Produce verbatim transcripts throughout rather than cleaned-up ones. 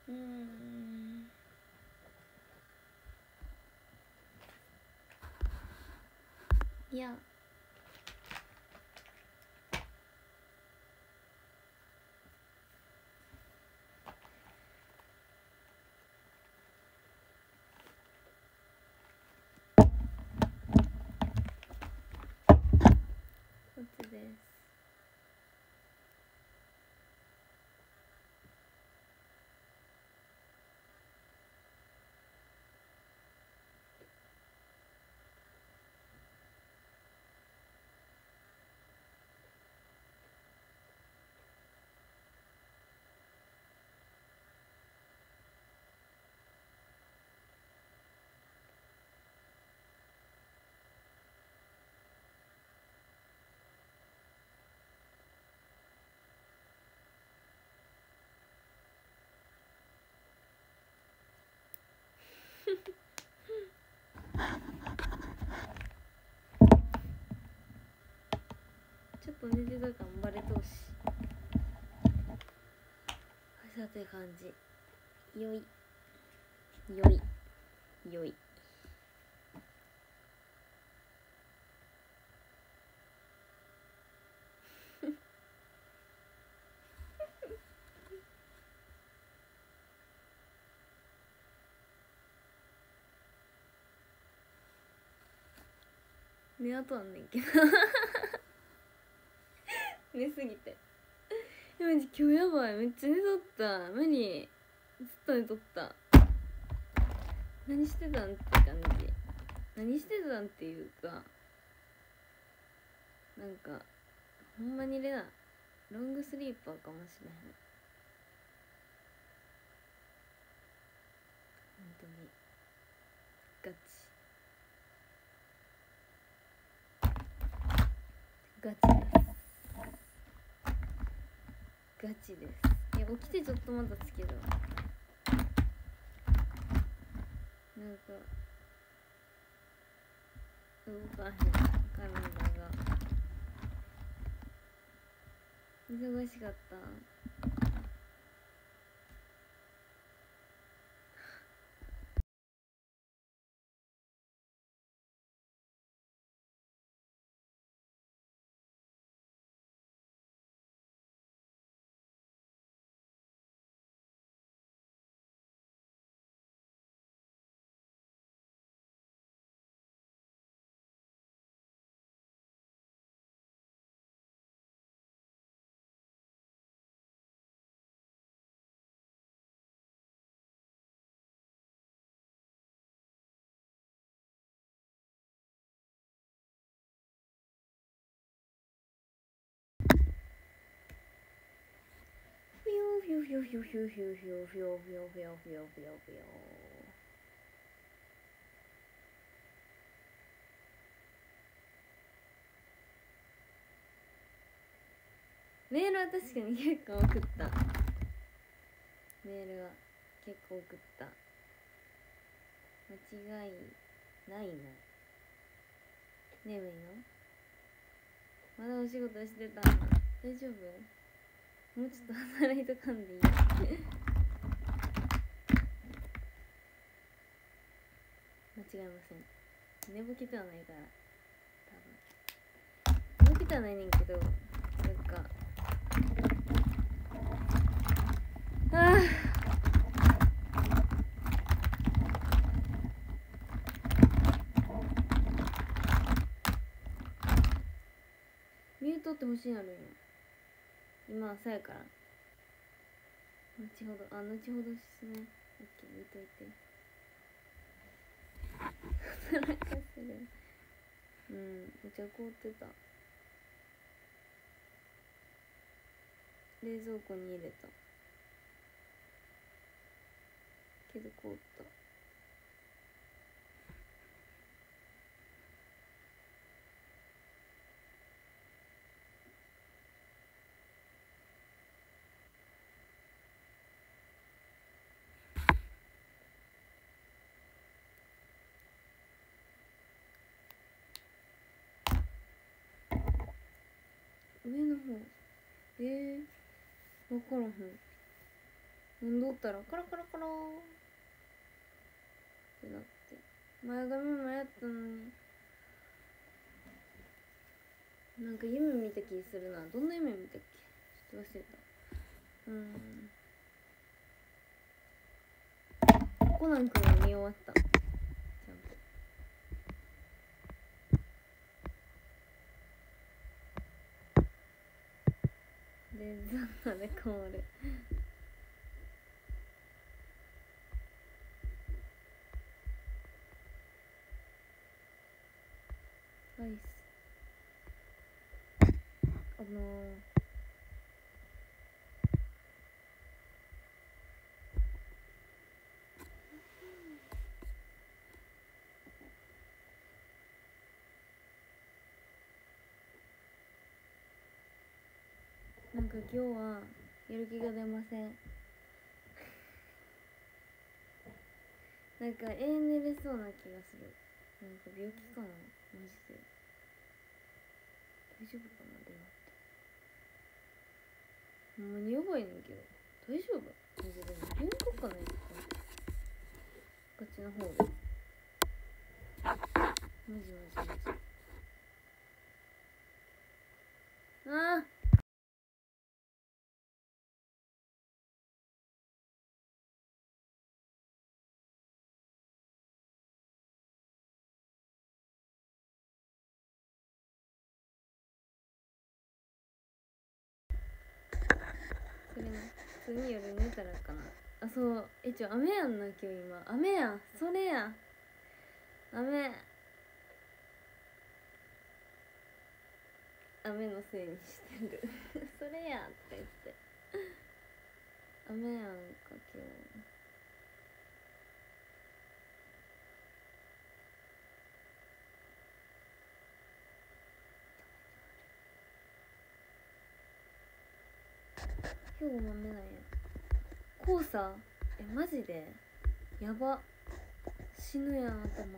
うーんいやこっちです。ちょっと寝てた感バレとうし、さて感じよいよいよい寝あとあんねんけど寝すぎてマジ今日やばい、めっちゃ寝とった、無理、ずっと寝とった。何してたんって感じ、何してたんっていうか、なんかほんまにレナロングスリーパーかもしれへん、本当にガチガチですガチです。いや起きてちょっとまたつけど、なんか動かへん、体が忙しかった。フィヨフィヨフィヨフィヨフィヨフィヨフィヨフィヨフィヨフィヨフィヨフィヨフィヨ。メールは確かに結構送った。メールは結構送った。間違いないな。眠いの？まだお仕事してたんだ。大丈夫？もうちょっと働いとかんでいい？間違いません。寝ぼけてはないから、多分。寝ぼけてはないねんけど、なんかああミュートって欲しいなるんよ。今朝やから。後ほど、あ、後ほどですね。オッケー、見といて。働かせる。うん、めっちゃ凍ってた。冷蔵庫に入れたけど凍った。上の方、えー、分からへん。 飲んどったらカラカラカラーってなって前髪もやったのになんか夢見た気するな。どんな夢見たっけ、ちょっと忘れた。うんコナン君は見終わった。ちゃんとでザンナで変わるアイスあのーなんか今日はやる気が出ませんなんか永遠寝れそうな気がする。なんか病気かなマジで。大丈夫かなでもほんまにやばいねんけど大丈夫マジで。病院行こっかないですかこっちの方でマジマジマジああそれね普通に夜寝たらかなあそうえちょ雨やんな今日今雨やんそれや雨雨のせいにしてるそれやって言って雨やんか今日今日も雨なんや黄砂えマジでやば死ぬやん頭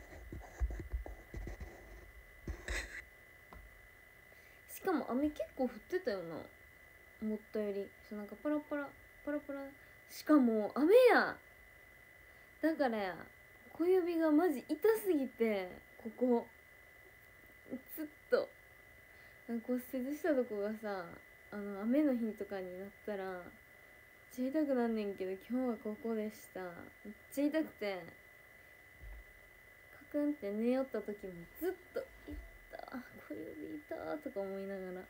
しかも雨結構降ってたよな思ったよりそうなんかパラパラパラパラしかも雨やだからや小指がマジ痛すぎてここずっと骨折したとこがさあの雨の日とかになったらめっちゃ痛くなんねんけど今日はここでしためっちゃ痛くてカクンって寝よった時もずっと痛小指痛とか思いながら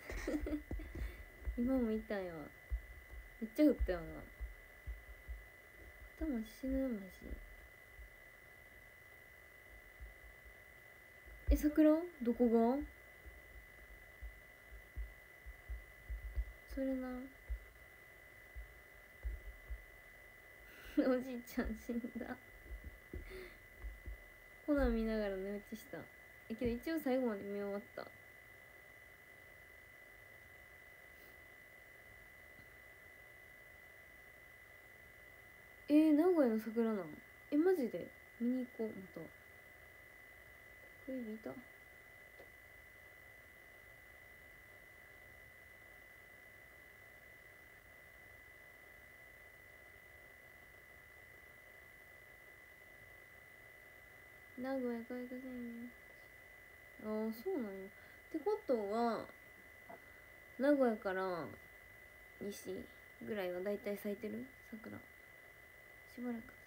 今も痛いわめっちゃ降ったよな頭死ぬマジえ桜どこがそれなおじいちゃん死んだコナン見ながら寝落ちしたえけど一応最後まで見終わったえー、名古屋の桜なんえマジで見に行こうまたこれ見た名古屋開花宣言ああそうなんやってことは名古屋から西ぐらいはだいたい咲いてる桜しばらく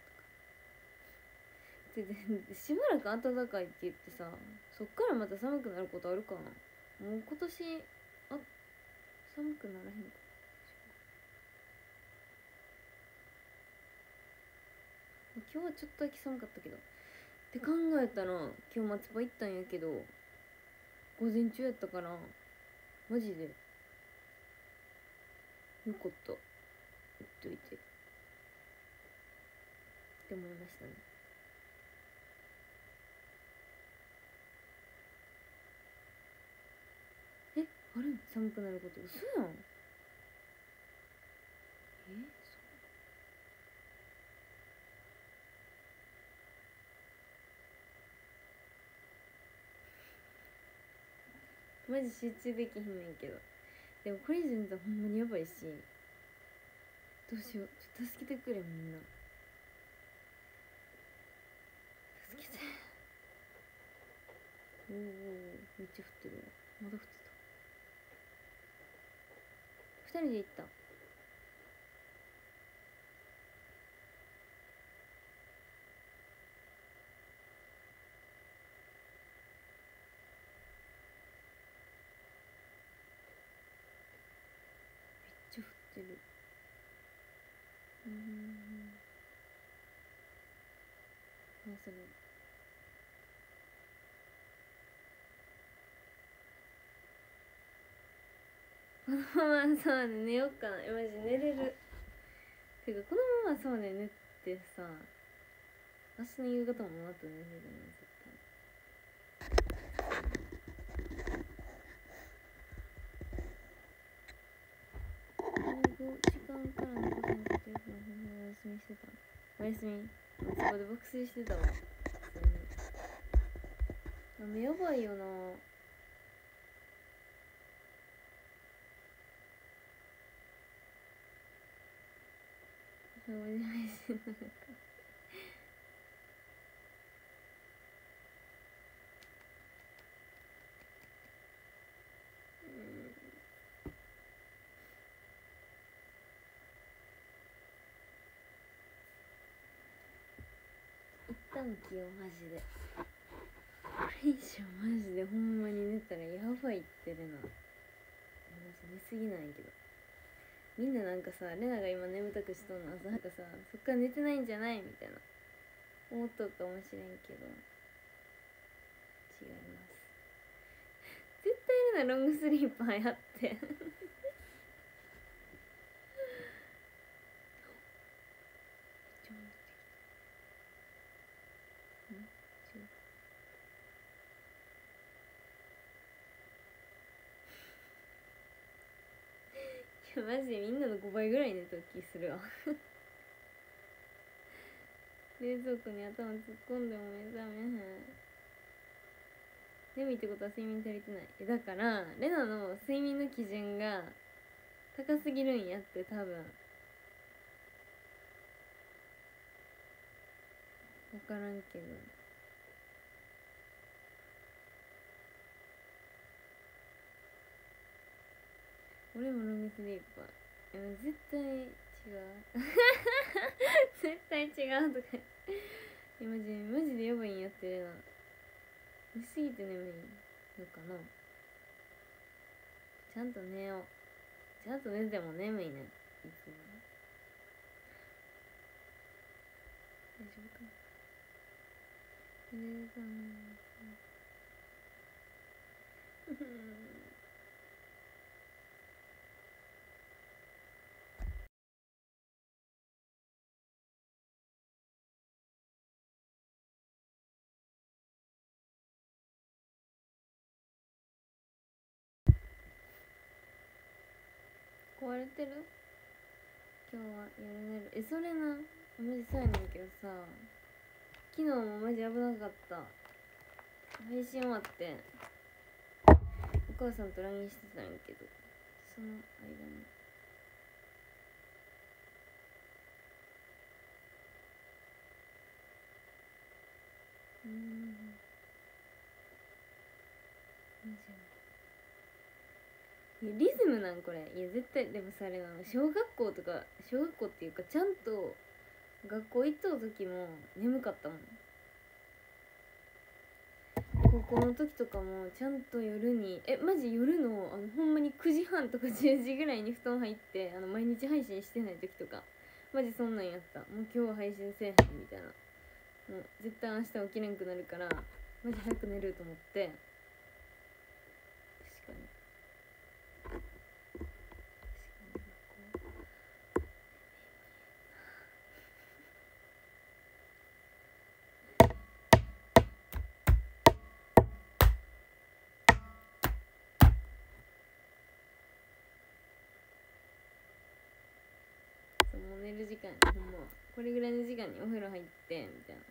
でしばらく暖かいって言ってさそっからまた寒くなることあるかなもう今年あ寒くならへんか今日はちょっとだけ寒かったけどって考えたら今日松葉行ったんやけど午前中やったからマジでよかった行っといてって思いましたねえあれ寒くなること嘘やんえそうマジ集中できひんねんけどでもこれ全然ほんまにやばいしどうしよう、ちょっと助けてくれみんな、助けて。おおめっちゃ降ってるわ、まだ降ってた。二人で行った。めっちゃ降ってる。うん、あ、それこのままそうね、寝よっかな。え、マジ寝れる。てかこのままそうね、寝てさ、明日の夕方もあと寝れるな、絶対。ごじかんからのごせんかってよくお休みしてた。お休みそこで爆睡してたわ。あれやばいよな。そうじ配信なのか。一旦起用マジで。これ以上マジでほんまに寝たらやばいってるな。マジ寝すぎないけど。みんななんかさ、レナが今眠たくしとんの朝なんかさ、そっから寝てないんじゃないみたいな思っとくかもしれんけど、違います。絶対レナロングスリーパーやっていやマジでみんなのごばいぐらい寝た気するわ冷蔵庫に頭突っ込んでも目覚めへん。眠いってことは睡眠足りてない。えだからレナの睡眠の基準が高すぎるんやって。多分分からんけど、俺もロングスリーパー。いや絶対違う絶対違うとかいやマジマジでやばいんやってるな。寝すぎて眠いのかな。ちゃんと寝よう。ちゃんと寝ても眠いねんいつも。大丈夫かな。寝れたね壊れてる。今日は夜寝る。えそれなマジそうやねんけどさ、昨日もマジ危なかった。配信終わってお母さんと ライン してたんやけど、その間にうんマジいやリズムなんこれ。いや絶対でもさ、あれなの小学校とか、小学校っていうかちゃんと学校行っとう時も眠かったもん。高校の時とかもちゃんと夜に、えマジ夜のあのほんまにくじはんとかじゅうじぐらいに布団入って、あの毎日配信してない時とかマジそんなんやった。もう今日は配信せえへんみたいな、もう絶対明日起きれんくなるからマジ早く寝ると思って。確かにそう、もう寝る時間にほんまこれぐらいの時間にお風呂入ってみたいな。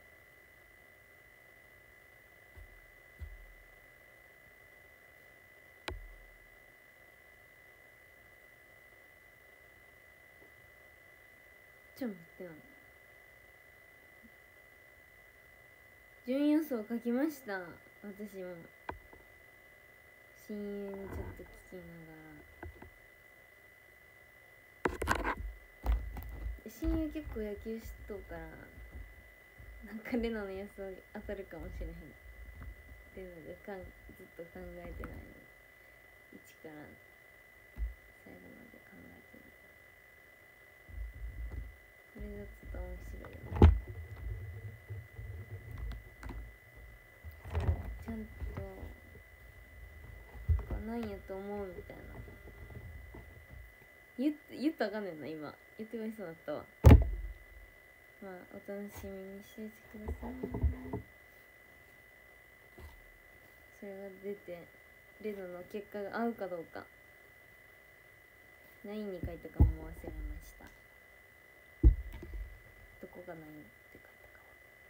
ちゃ待ってな、順位予想書きました。私も親友にちょっと聞きながら、親友結構野球知っとうからなんかレナの予想当たるかもしれへんっていうのでかんずっと考えてないの、一から最後まで考えてない。これがちょっと面白いよね。そうちゃんとなんやと思うみたいな言っ言ったらあかんねんな、今言ってまいそうだったわ。まあお楽しみにしていてください。それが出てレノの結果が合うかどうか、何に書いたかも忘れました。どこが何って書いたか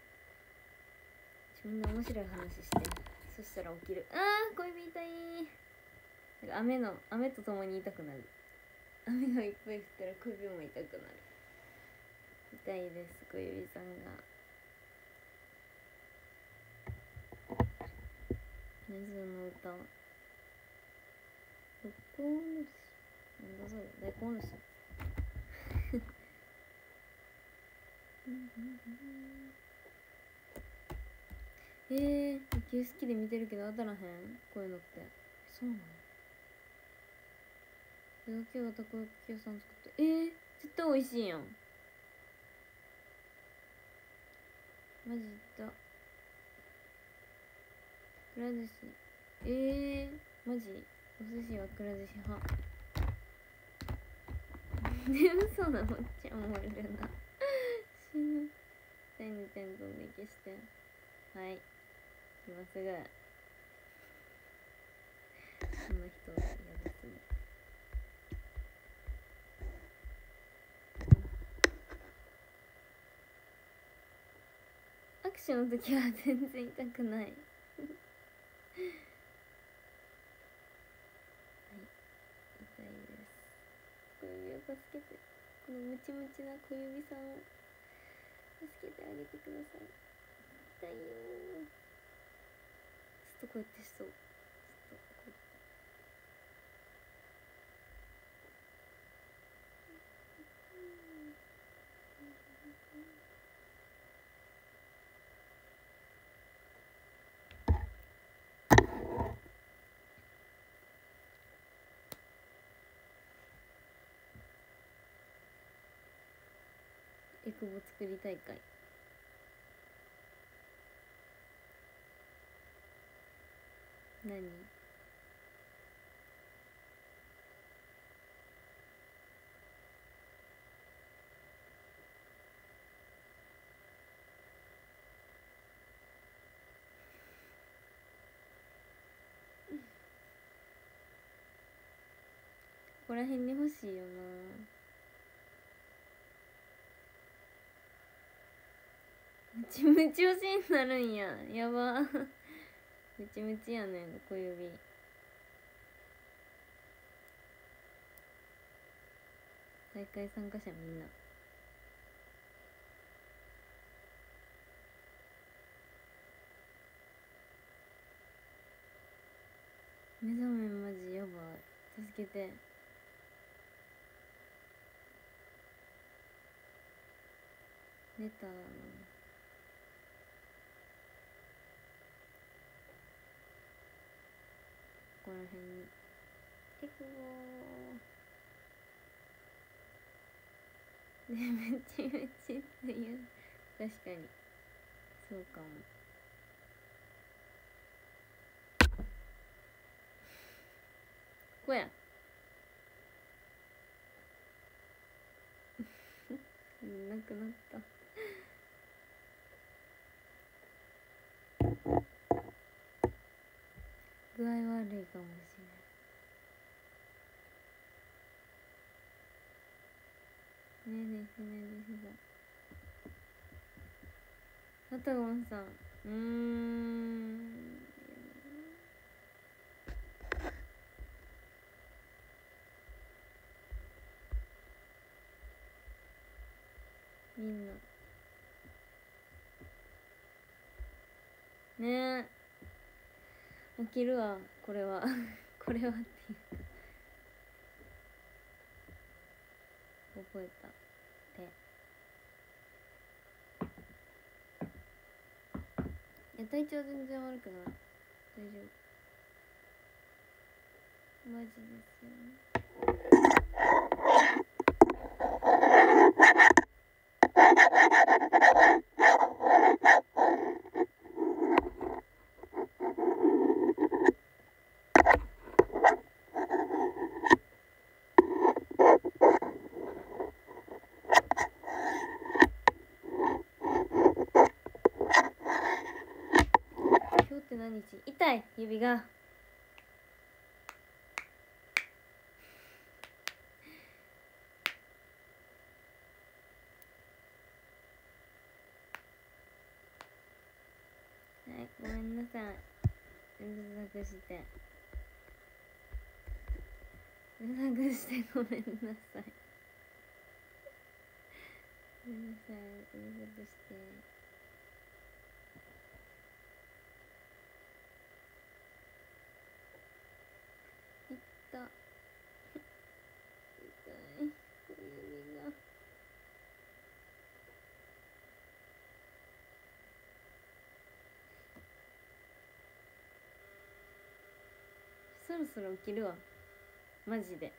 は。みんな面白い話して、そしたら起きる。あー小指痛い。なんか雨の雨とともに痛くなる。雨がいっぱい降ったら小指も痛くなる。痛いです、小指さんが。謎の歌、六甲おろし、なんだそれ、大根おろしえー、野球好きで見てるけど当たらへん、こういうのって。そうなの？手だけがたこ焼き屋さん作って、えー、絶対美味しいやん。マジだ。くら寿司、えー、マジお寿司はくら寿司派でもそうなの、めっちゃ思えるな死ぬ。第二点飛んで消して、はい今すぐ。そんな人は嫌ですね。握手の時は全然痛くないはい、痛いです。小指を助けて、このムチムチな小指さんを助けてあげてください。痛いよー。ちょっとこうやってしそう。ちょっとこうエクボ作り大会。何？ここら辺に欲しいよな。ムチムチ推しになるんや、やばムチムチやねん小指。大会参加者みんな目覚めマジやばい、助けて。寝たのここら辺にエクボーね、めっちゃめっちゃっていう、確かにそうかも。ここやなくなった。具合悪いかもしれない。ねえねえねえねえねえ、あたごんさん、うーんみんなねえ、起きるわこれはこれはっていうか覚えた手。いや体調全然悪くない、大丈夫、マジですよね。今日って何日？痛い指が。はい、ごめんなさい。うるさくして。うるさくしてごめんなさい。ごめんなさい、うるさくして。いった。痛い。小指が。そろそろ起きるわマジで。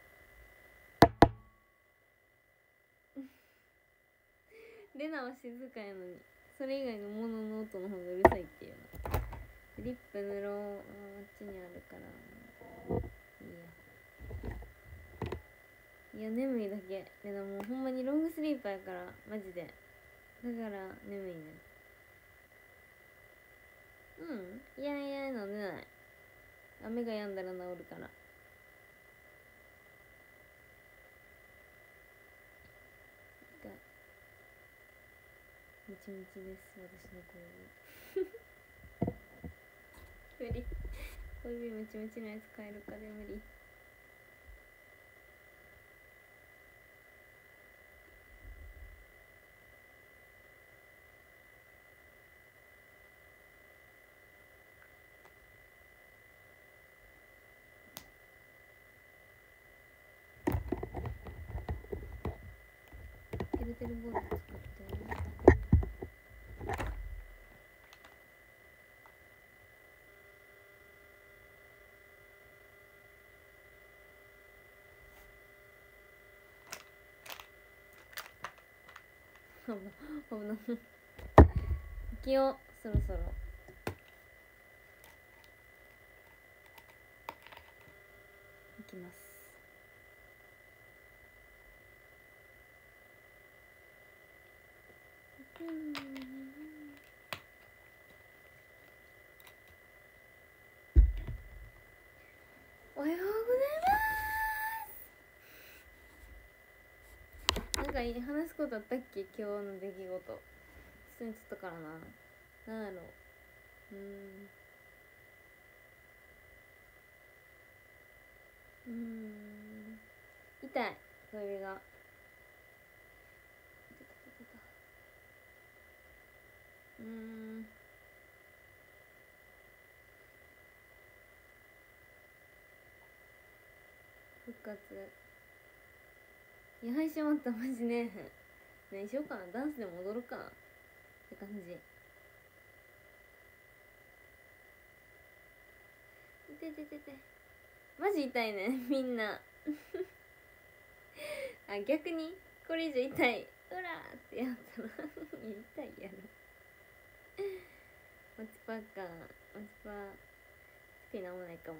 レナは静かやのにそれ以外の物の音の方がうるさいっていうの。リップ塗ろう。あっちにあるからいいや。いや眠いだけ。レナもうほんまにロングスリーパーやからマジで。だから眠いね。うん、いやいや飲んでない。雨が止んだら治るから。痛い。ムチムチです私の小指無理。小指ムチムチのやつ買えるかで無理。てるてるボール使って危ない。起きようそろそろ。起きます。おはようございます。なんか話すことあったっけ今日の出来事。普通にちょっとからな。なんやろう。うんうーん痛い小指が。うーん復活。いや配信終わったマジね。何しようかな、ダンスでも踊るかなって感じ。痛い痛い痛い痛い。マジ痛いねみんなあ逆にこれ以上痛い、うらーってやったら痛いやろマチパーか。マチパー好きなもないかも。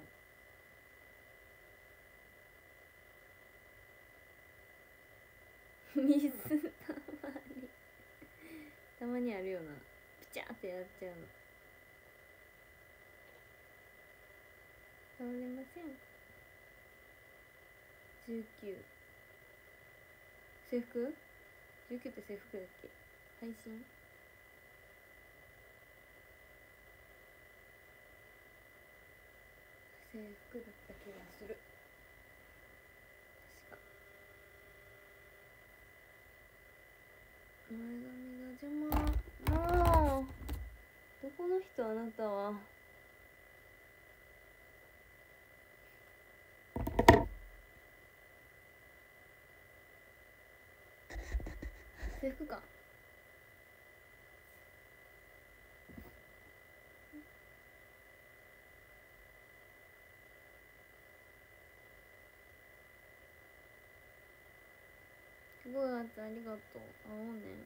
水たまにたまにあるよな、ピチャーってやっちゃうの。倒れません。じゅうきゅう制服 ?じゅうきゅう って制服だっけ配信。制服だった気がする確か。 人あなたは。制服か。ごがつありがとう。会おうね。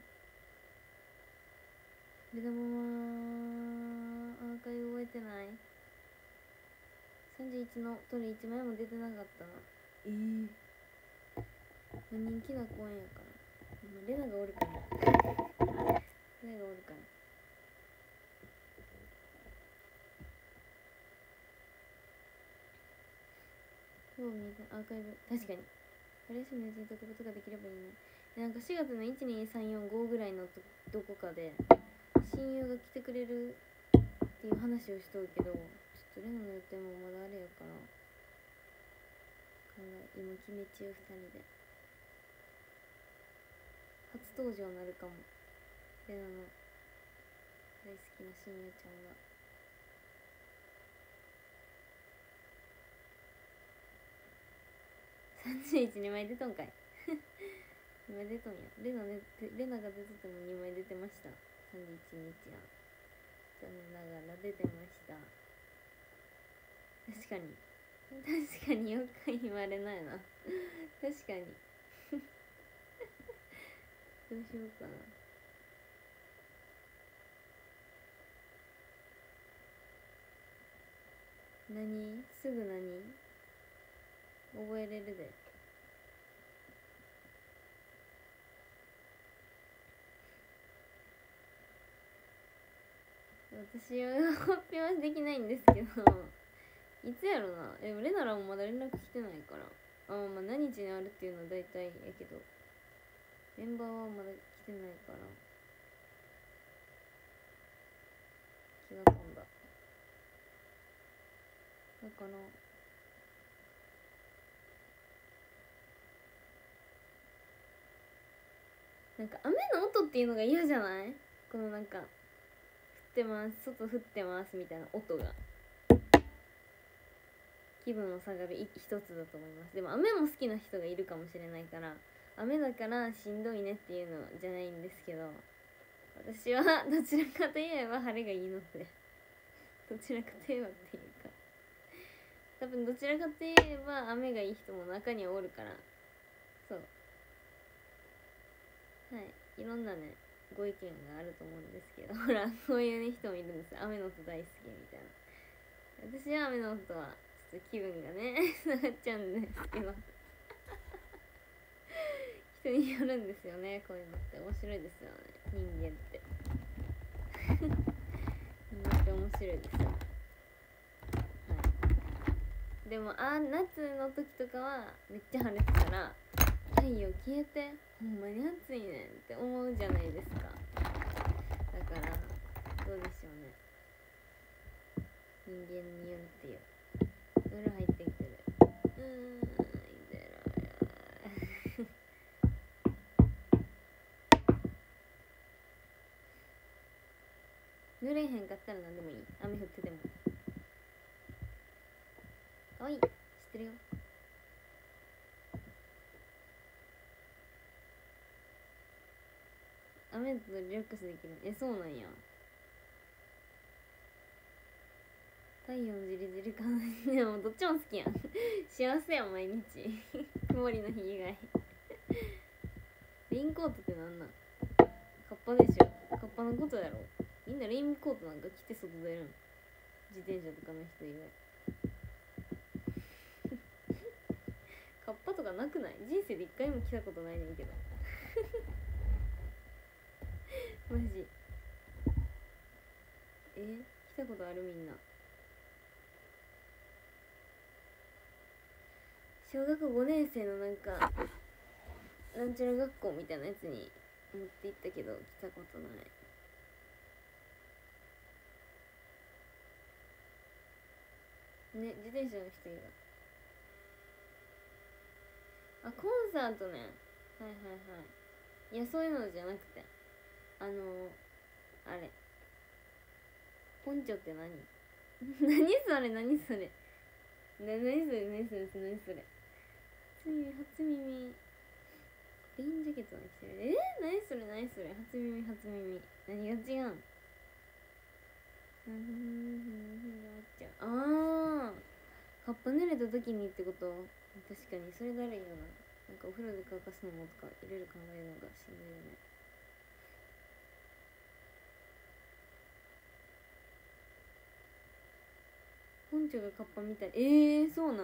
でもアーカイブ覚えてない。さんじゅういちの鳥いちまいも出てなかったな。ええー、人気な公演やから。レナがおるからレナがおるから今日見たアーカイブ。確かに春休みのうちに解くことができればいいね。なんかしがつのいちにさんよんごぐらいのどどこかで親友が来てくれるっていう話をしとるけど、ちょっとレナの予定もまだあれやから考え今決め中。ふたりで初登場になるかも。レナの大好きな親友ちゃんが。さんじゅういちにまい出とんかい今出とんや。レナ, ね、レナが出とってもにまい出てました。さんじゅういちにちや残念ながら出てました。確かに確かによく言われないな確かにどうしようかな。何すぐ何覚えれるで。私は発表はできないんですけどいつやろな。でもレナラもまだ連絡来てないから、あ、まあ何日にあるっていうのは大体やけどメンバーはまだ来てないから気が飛んだ。だからなんか雨の音っていうのが嫌じゃない？このなんか降ってます外降ってますみたいな音が気分の下がる一つだと思います。でも雨も好きな人がいるかもしれないから雨だからしんどいねっていうのじゃないんですけど、私はどちらかといえば晴れがいいのでどちらかといえばっていうか多分どちらかといえば雨がいい人も中にはおるから、そうはい、いろんなねご意見があると思うんですけどほらこういう、ね、人もいるんですよ。雨の音大好きみたいな。私は雨の音はちょっと気分がね下がっちゃうんですけど人によるんですよね。こういうのって面白いですよね。人間って人間って面白いですよ。はいでもあ夏の時とかはめっちゃ晴れてたら太陽消えてほんまに暑いねんって思うじゃないですか。だからどうでしょうね、人間によるっていう。夜入ってきてる。うーんいでろよ濡れへんかったら何でもいい。雨降っててもかわいい。知ってるよ。雨だとリラックスできる。え、そうなんや。太陽のじりじり感じでもどっちも好きやん幸せやん毎日曇りの日以外レインコートってなんなん？カッパでしょ。カッパのことやろ。みんなレインコートなんか着て外出るん。自転車とかの人以外カッパとかなくない？人生で一回も着たことないねんけどマジえ着たことある？みんな小学ごねん生のなんかなんちゃら学校みたいなやつに持って行ったけど着たことないね。自転車の人いる。あ、コンサートね。はいはいはい。いやそういうのじゃなくてあのあれポンチョって何何それ何それな何それ何それ何それ初耳初耳レインジャケットの着てるえー、何それ何それ初耳初耳何が違うんあーカッパ濡れた時にってこと確かにそれだるいよななんかお風呂で乾かすのもとかいろいろ考えるのがしんどいよねポンチョがカッパみたいえー、そうなん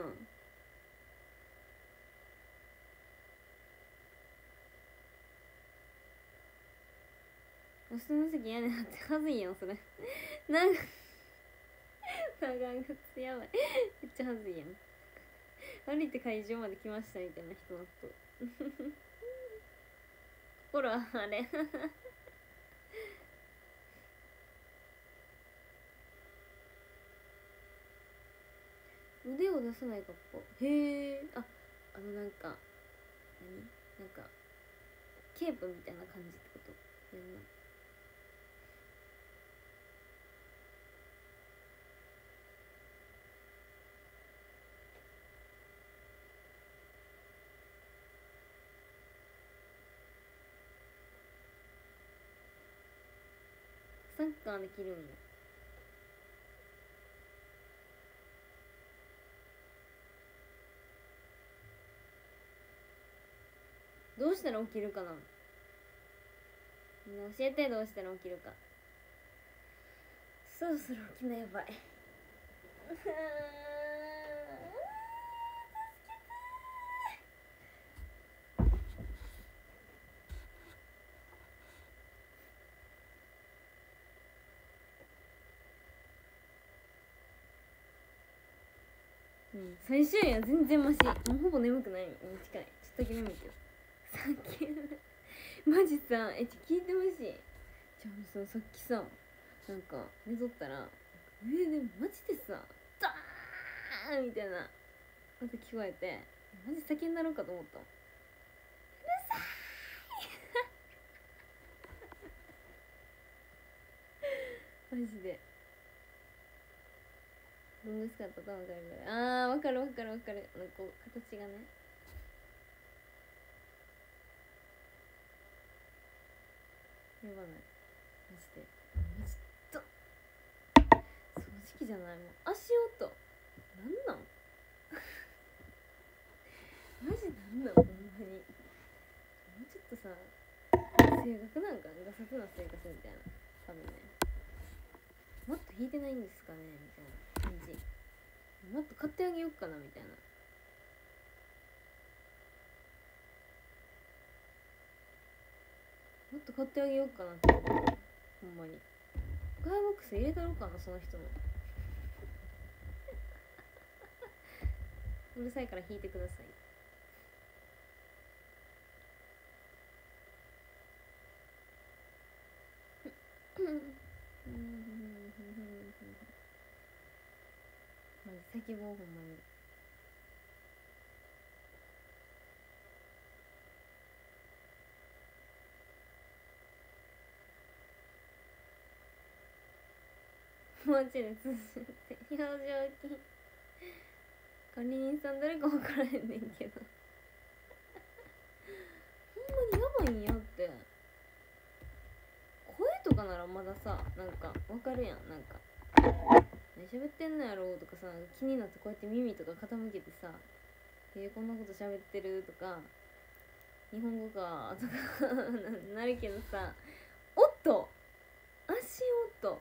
お下の席嫌になってはずいやんそれなんか長靴やばいめっちゃはずいやん歩いて会場まで来ましたみたいな人のこと心はあれ腕を出さない格好へえああのなんか何なんかケープみたいな感じってことやんなサッカーできるんやどうしたら起きるかなみんな教えてどうしたら起きるかそろそろ起きなやばいうん、最終日は全然マシもうほぼ眠くないに近いちょっとだけ眠いけどさっきマジさえちょ聞いてほしいじゃあささっきさなんか寝とったら上でマジでさダーンみたいな音聞こえてマジ叫んだろうかと思ったもんうるさいマジでロングスカートと分かるぐらいあー分かる分かる分かるなんかこう形がねやばないマジでマジと掃除機じゃないもん足音なんなんマジなんなんほんまにもうちょっとさ性格なんかガサツな生活みたいな多分ねもっと弾いてないんですかねみたいな感じもっと買ってあげようかなみたいなもっと買ってあげようかなって思うほんまにガイボックス入れたろうかなその人のうるさいから弾いてくださいマジ叫ぼうほんまにマジで通じて表情筋管理人さん誰か分からへんねんけどほんまにやばいんやって声とかならまださなんか分かるやんなんか何喋ってんのやろとかさ気になってこうやって耳とか傾けてさえー、こんなこと喋ってるとか日本語かとかなるけどさ音足音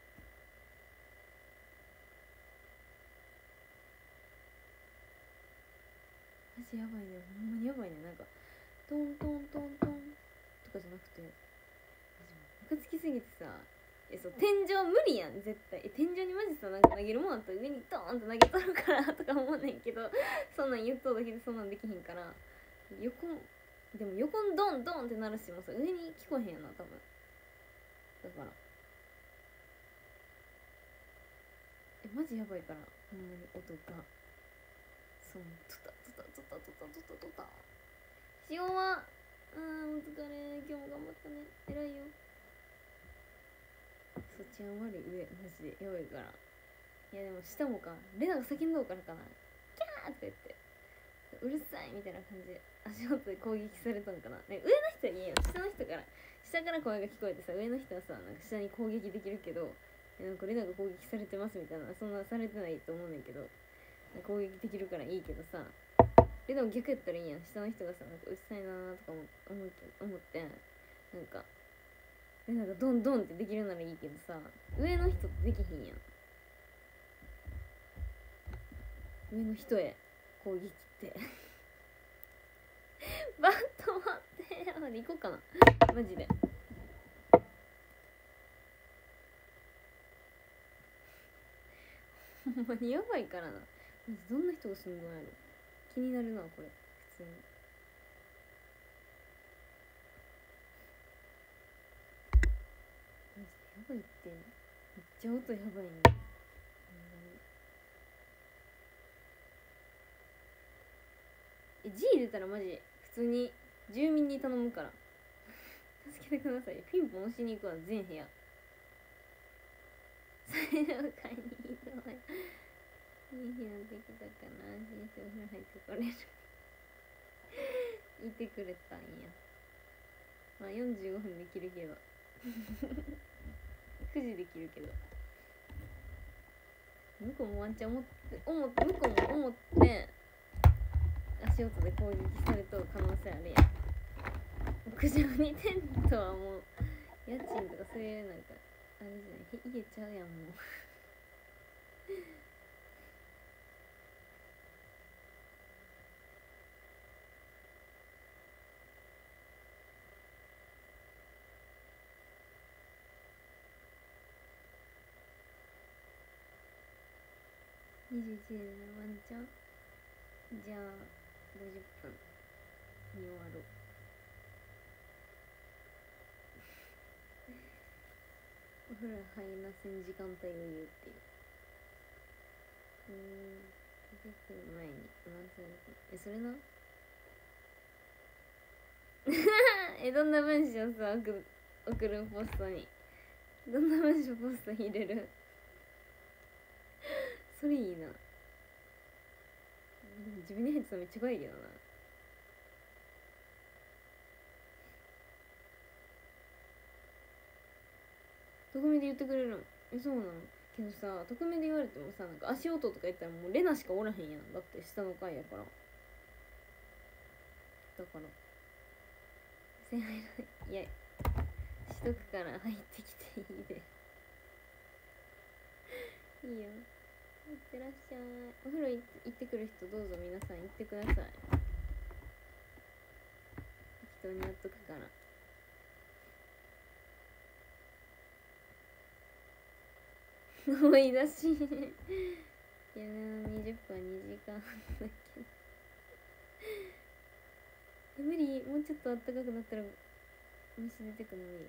マジやばいねほんまにやばいねなんかトントントントンとかじゃなくてマジムカつきすぎてさえそう天井無理やん絶対え天井にマジさなんか投げるもんあったら上にドーンと投げとるからとか思うねんけどそんなん言っとうだけでそんなんできひんから横でも横にドンドンってなるしもさ上に聞こえへんやな多分だからえマジやばいからほんまに音がそうトタトタトタトタトタトタしおはあーお疲れ今日も頑張ったね偉いよそっちが悪い、上マジでやばいから。いやでも下もか、レナが叫んどうからかな、キャーとか言ってうるさいみたいな感じで足元で攻撃されたのかな。ね、上の人はいいよ、下の人から下から声が聞こえてさ、上の人はさなんか下に攻撃できるけど、なんかレナが攻撃されてますみたいな、そんなされてないと思うねんけど、攻撃できるからいいけどさ、レナも逆やったらいいやん。下の人がさなんかうるさいなーとか思う思ってなんかレナがドンドンってできるならいいけどさ、上の人ってできひんやん。上の人へ攻撃ってバット待ってやばい、行こうかなマジで。ほんまにやばいからな。マジどんな人がすんのやろ、気になるなこれ普通に。マジでやばいって、めっちゃ音やばいね。え G 入れたらマジ普通に住民に頼むから助けてください。ピンポン押しに行くわ、全部屋。最上階に移動や。いい日なってきたかな、安心してお風呂入ってこれるいてくれたんや。まあよんじゅうごふんできるけどくじできるけど、向こうもワンチャン思って思って向こうも思って足音で攻撃されとる可能性あるやん。屋上にテントはもう家賃とかそういうなんかあれじゃない、家ちゃうやんもうにじゅういちじでワンチャンじゃあごじゅっぷんに終わろうお風呂入らせん時間帯を言うっていう。うーん、出てくる前に回されて、えそれなえどんな文章さ送る送るポストに、どんな文章ポストに入れるそれいいな。自分に入ってたらめっちゃ怖いけどな。匿名で言ってくれるの？えそうなの？けどさ、匿名で言われてもさ、なんか足音とか言ったらもうレナしかおらへんやん。だって下の階やから。だからせん入らない、いやしとくから入ってきていいでいいよ、いってらっしゃい。お風呂行ってくる人どうぞ皆さん行ってください。適当にやっとくから思い出しいやにじゅっぷんにじかんだけど無理、もうちょっとあったかくなったら虫出てくの無理。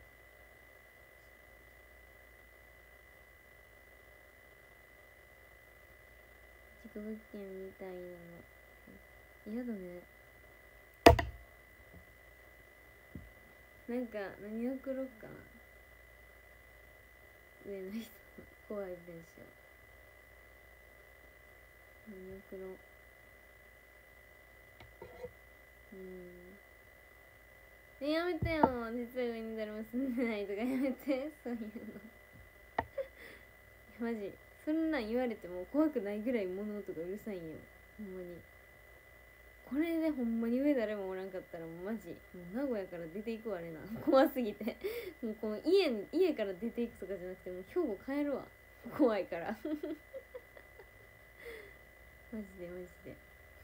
事故物件みたいなの嫌だね。なんか何送ろうかな、上の人の怖い文章何送ろう。うんえやめてよ、実は上に誰も住んでないとかやめて、そういうのマジそんなん言われても怖くないぐらい物音がうるさいんよ、ほんまに。これでほんまに上誰もおらんかったらもうマジもう名古屋から出ていくわ。あれな怖すぎてもうこの家に家から出ていくとかじゃなくてもう兵庫帰るわ、怖いからマジでマジで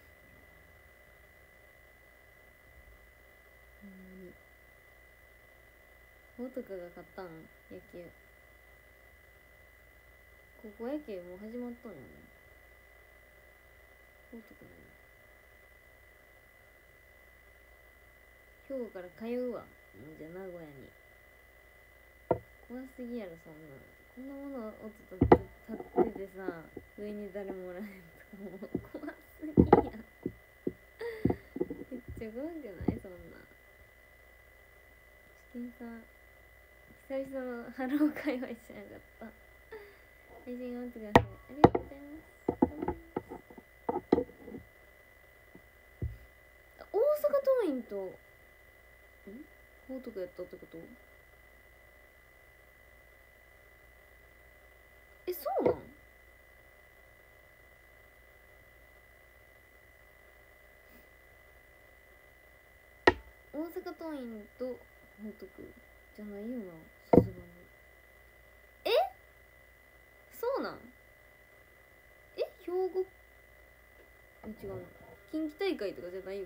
ほんまに。法とかが勝ったん野球、高校野球もう始まったんやね。法とかね、兵庫から通うわもう。じゃあ名古屋に怖すぎやろそんな。こんなもの音立っててさ、上に誰もおらへんとかもう怖すぎやめっちゃ怖くないそんな。試験さん久久々のハロー会話しなかった配信頑張ってください。ありがとうございます。大阪桐蔭とん報徳やったってこと？え、そうなん？大阪桐蔭と報徳じゃないよな、さすがに。え？そうなん？え、兵庫、え、違うな、近畿大会とかじゃないよな。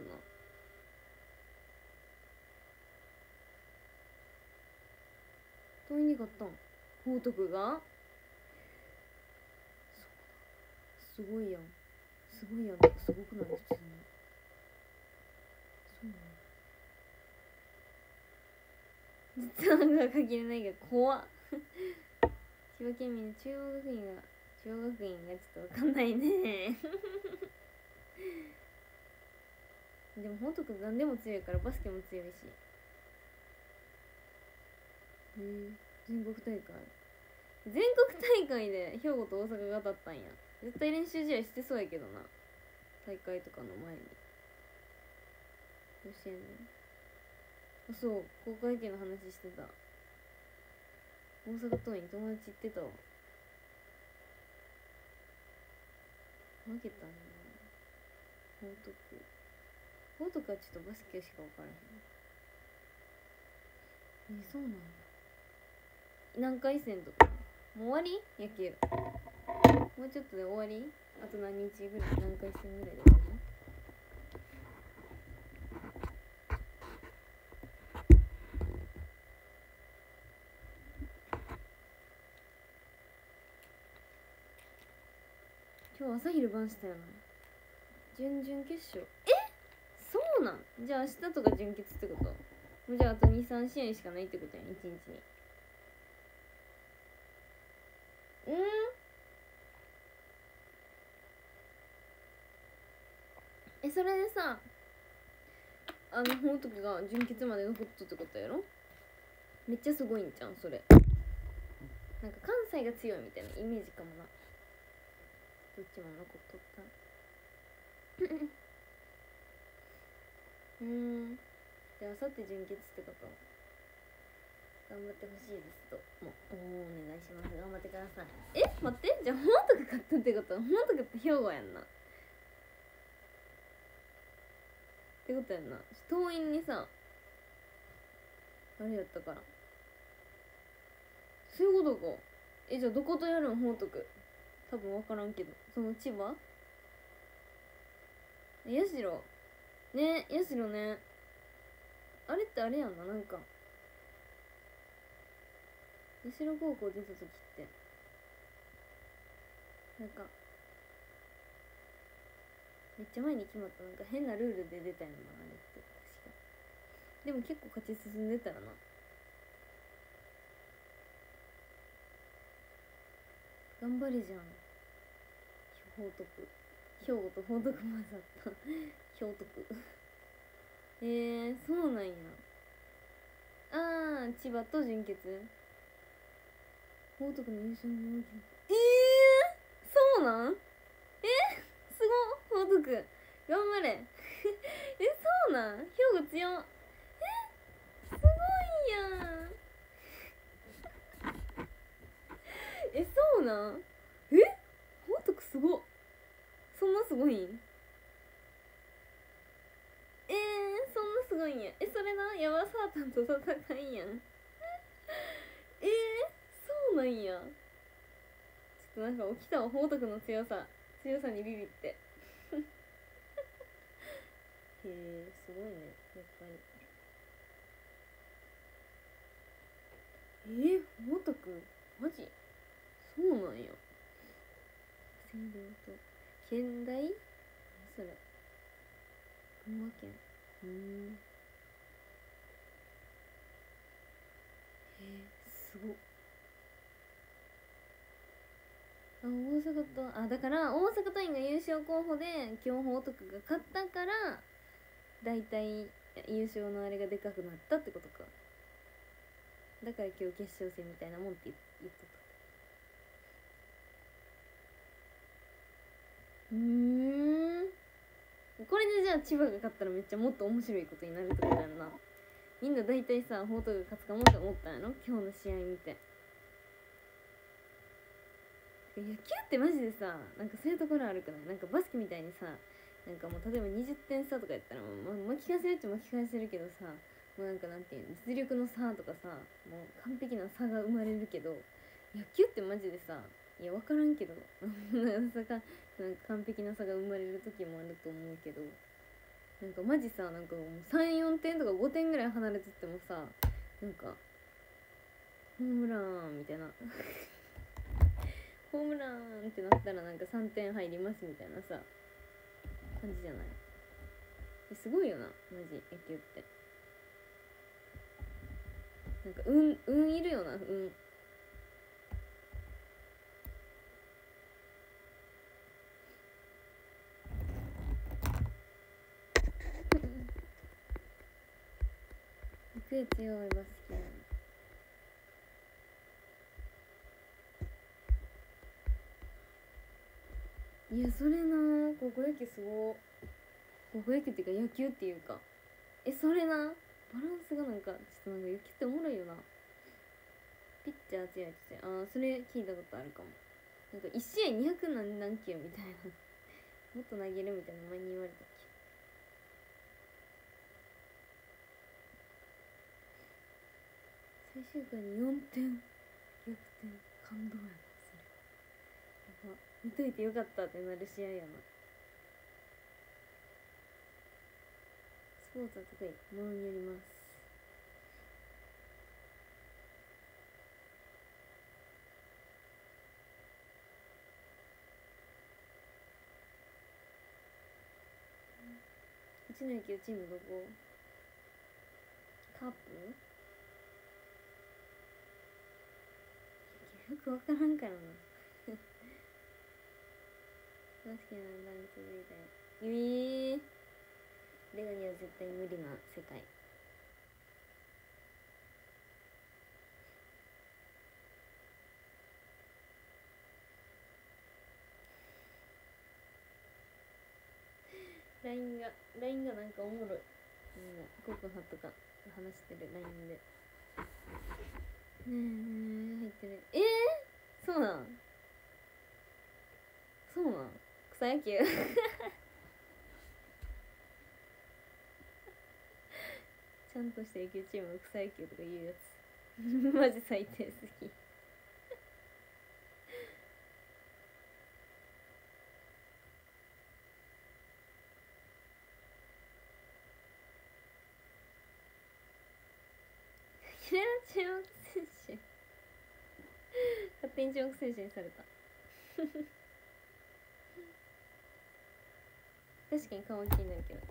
桐蔭に勝ったん？報徳が？すごいやん、すごいやん、なんかすごくない？普通に。そうなの？実はなんか限らないけど怖っ千葉県民の中央学院が中央学院がちょっと分かんないねでもほんとく何でも強いから、バスケも強いし。へえ、全国大会全国大会で兵庫と大阪が当たったんや。絶対練習試合してそうやけどな、大会とかの前に。どうしてんの？あ、そう、高校野球の話してた。大阪桐蔭友達行ってたわ。負けたんやな、報徳。報徳はちょっとバスケしか分からへん。え、そうなんや。何回戦とかもう終わり？野球もうちょっとで終わり？あと何日ぐらい？何回戦ぐらいで終わり？今日朝昼晩したよな、準々決勝。え、そうなん？じゃあ明日とか準決ってこと？もうじゃああと にさん 試合しかないってことやん、いちにちに。うん？え、それでさ、あの報徳が準決まで残っとってことやろ？めっちゃすごいんじゃんそれ。なんか関西が強いみたいなイメージかもな。どっちも残っとったうーん、じゃああさって準決ってこと？頑張ってほしいですと。もうお願いします、頑張ってください。え、待って、じゃあ報徳勝ったってことは報徳って兵庫やんなってことやんな。桐蔭にさあれやったから、そういうことか。え、じゃあどことやるん報徳？多分分からんけど、その千葉社ね、社ね。あれってあれやんな、なんか社高校出た時ってなんかめっちゃ前に決まった、なんか変なルールで出たやんな、あれって確か。でも結構勝ち進んでたよな。頑張れじゃん報徳。兵庫と報徳混ざった兵徳えー、そうなんや。あー、千葉と準決報徳の優勝の大きな。えー、そうなん？え、すごっ報徳頑張れえ、そうなん？兵庫強っ。え、すごいやんえ、そうなん？え、報徳すごっ。そんなすごいん？えー、そんなすごいんや。え、それな、ヤバサータンと戦いんやんえー、そうなんや。ちょっとなんか起きたわ、報徳の強さ強さにビビってへえ、すごいね、やっぱり。えー、報徳マジそうなんや。占領と県大？何それ、群馬県。うーん、えー、すごっ。あ、大阪と、あ、だから大阪桐蔭が優勝候補で今日報徳が勝ったからだいたい優勝のあれがでかくなったってことか。 だから今日決勝戦みたいなもんって言っ言っとった。うーん、これでじゃあ千葉が勝ったらめっちゃもっと面白いことになるってことやろな。みんな大体さ報徳が勝つかもって思ったんやろ今日の試合見て。野球ってマジでさ、なんかそういうところあるくない？なんかバスケみたいにさ、なんかもう例えばにじゅってん差とかやったらもう巻き返せるっちゃ巻き返せるけどさ、もうなんかなんていうの、実力の差とかさ、もう完璧な差が生まれるけど、野球ってマジでさ、いや分からんけどなんか完璧な差が生まれる時もあると思うけど、なんかマジさ、なんかもうさん、よんてんとかごてんぐらい離れてってもさ、なんかホームランみたいなホームランってなったらなんかさんてん入りますみたいなさ感じじゃない？すごいよなマジ野球って。なんか運運いるよな、運。僕強いバスケなの。いやそれな、高校野球すごい。高校野球っていうか野球っていうか、えそれな、バランスがなんかちょっとなんか野球っておもろいよな。ピッチャー強いってあーそれ聞いたことあるかも。なんかいち試合にひゃく何何球みたいなもっと投げるみたいな前に言われたっけ。最終回によんてん逆転、感動やなそれ。やば、見といてよかったってなる試合やな。スポーツは得意、ものによります。うちの野球チームどこ？カープ？よくわからんからなバスケのランク続いたよ。えー、レガには絶対無理な世界。ライン が ライン がなんかおもろい。みんなココハとか話してる ライン でねえ入ってる。えー、そうなん？そうなん？草野球ちゃんとした野球チームの草野球とか言うやつマジ最低すぎキラ注目選手勝手に注目選手にされた確かに顔気になるけど、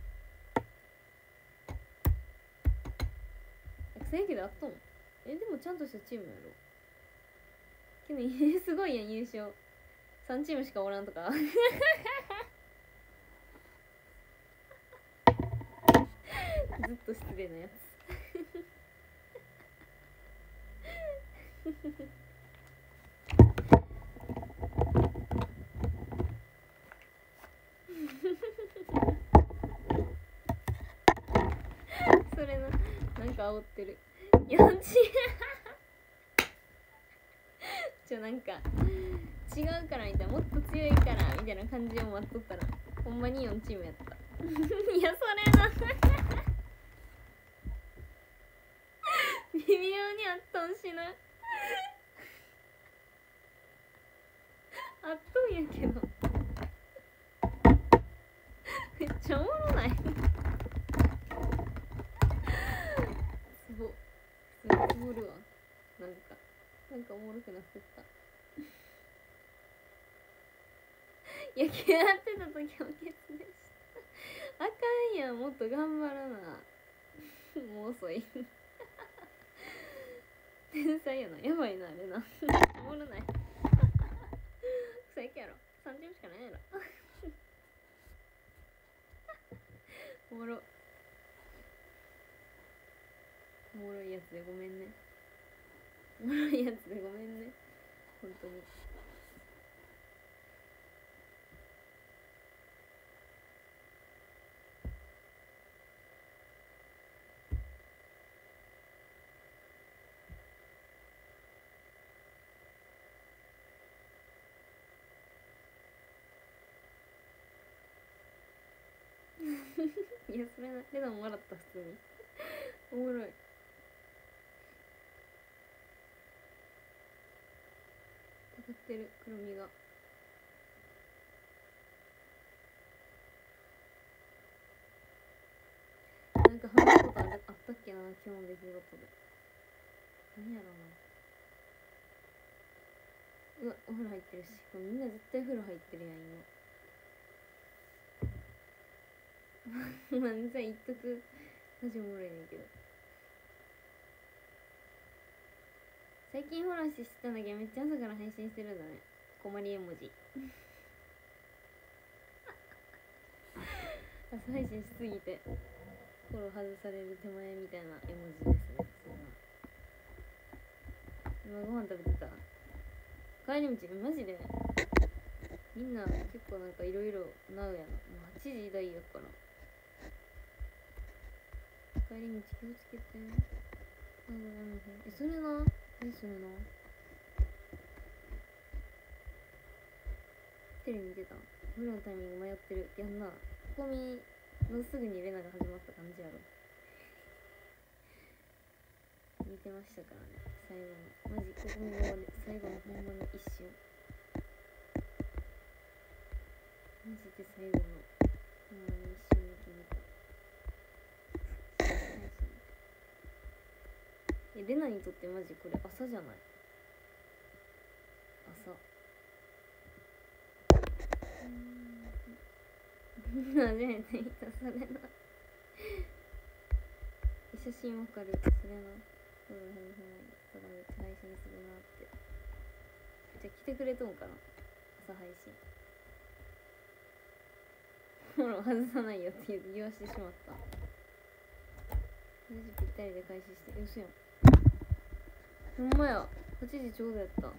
草野球であったの？えでもちゃんとしたチームやろ。去年すごいやん優勝さんチームしかおらんとかずっと失礼なやつそれな、なんか煽ってるよんチちょなんか違うからみたいな、もっと強いからみたいな感じを待っとったらほんまによんチームやったいやそれな微妙にあったんしなあっとんやけどめっちゃおもろないすごっ、すごいおもるわ。なんかなんかおもろくなってった野球やってた時も決断したあかんやん、もっと頑張らなもう遅い天才やな、やばいなあれなおもろない草野球やろ、さんチームしかないやろおもろおもろいやつでごめんね。 おもろいやつでごめんね本当に。いやそれなレナも笑った普通におもろい。戦ってるくるみが。なんか話すことあるあったっけな今日の出来事で。何やろうな。うわお風呂入ってるしみんな絶対風呂入ってるやん今まあじゃあ言っとくマジおもろいねんけど、最近フォローしてたんだけどめっちゃ朝から配信してるんだね。困り絵文字朝配信しすぎてフォロー外される手前みたいな絵文字ですね。それは今ご飯食べてた帰り道マジでみんな結構なんかいろいろなうやな。もうはちじ台やから帰り道気をつけて。あごめんえそれなえそれなテレビ見てた。お風呂のタイミング迷ってるやんな。ここみのすぐにレナが始まった感じやろ。見てましたからね最後のマジここみ側で最後のほんまの一瞬マジで最後のほんまに一瞬だけ見た。えレナにとってマジこれ朝じゃない朝初めて見たそれな写真わかるそれなフォローへんへんただめっちゃ配信するなって。じゃあ来てくれとんかな朝配信フォロー外さないよって言わしてしまった。はちじぴったりで開始してよそやんほんまやはちじちょうどやった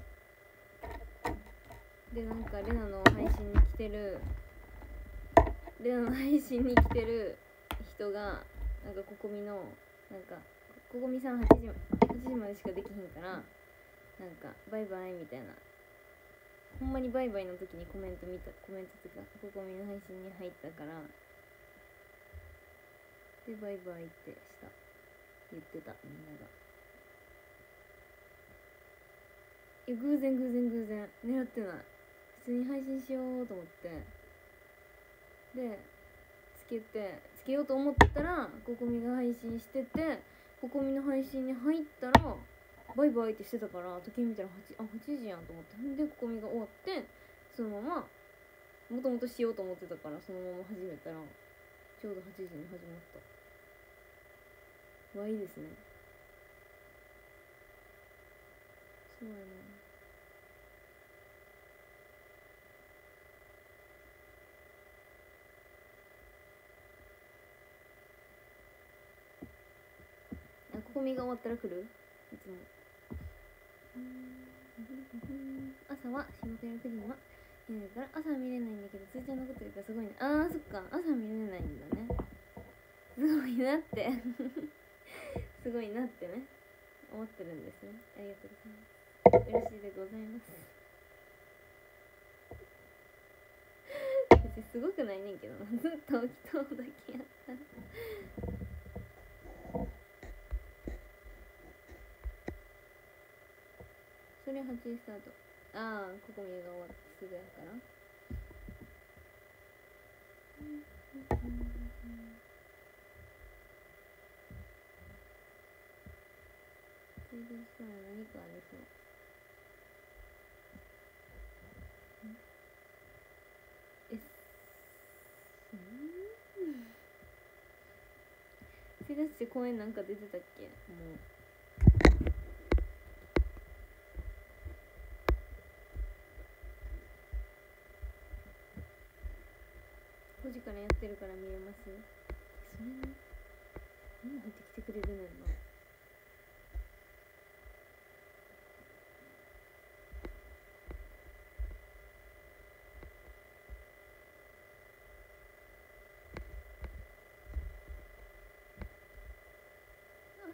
でなんかレナの配信に来てるレナの配信に来てる人がなんかここみのなんかここみさんはちじはちじまでしかできひんからなんかバイバイみたいなほんまにバイバイの時にコメント見たコメントとかここみの配信に入ったからでバイバイってした言ってたみんなが。え偶然偶然偶然狙ってない普通に配信しようと思ってでつけてつけようと思ったらここみが配信しててここみの配信に入ったらバイバイってしてたから時計見たらはちあはちじやんと思ってんでここみが終わってそのままもともとしようと思ってたからそのまま始めたらちょうどはちじに始まったわいいですね。そうやなあここみが終わったら来るいつも朝は仕事やくじには見れるから朝は見れないんだけどつーちゃんのこと言うからすごいね。あーそっか朝は見れないんだねすごいなってすごいなってね思ってるんですね。ありがとうございます嬉しいでございます別にすごくないねんけどなずっと起きとうだけやったらそれはちじスタート。ああここみが終わってすぐやからついでしたら何かありそう。えっついでして公園なんか出てたっけ。もうごじからやってるから見えます。それねみんな入ってきてくれるのよな。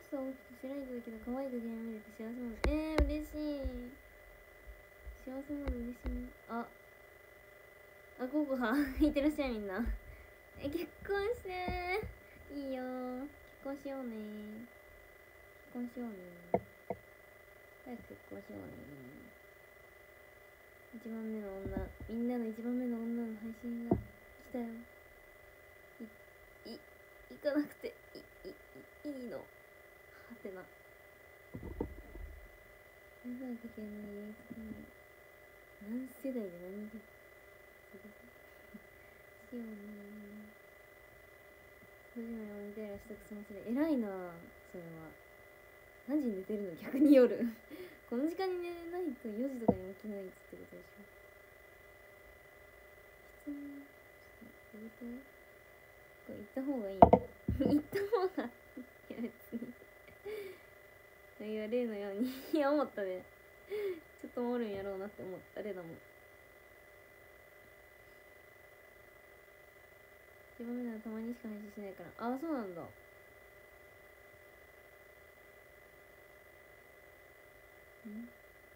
朝起きて白いだけど可愛い時に見れて幸せモード。えー、嬉しい。幸せモード嬉しい。ああ、ココハいってらっしゃいみんな。え、結婚してー。いいよー。結婚しようねー。結婚しようねー。早く結婚しようねー。一番目の女、みんなの一番目の女の配信が来たよ。い、い、行かなくてい、い、い、いいの。はてな。皆さんかけないやつね。何世代で何でしようねー。ごじまでもイライラしたくそもする。偉いなぁ、それは。何時に寝てるの？逆に夜この時間に寝ないとよじとかに起きないってことでしょ。質問ちょっとこれ行った方がいいよ行った方がいや別に言われるのようにいや思ったで、ちょっとおるんやろうなって思ったレナも。自分ならたまにしか配信しないから。ああ、そうなんだ。ん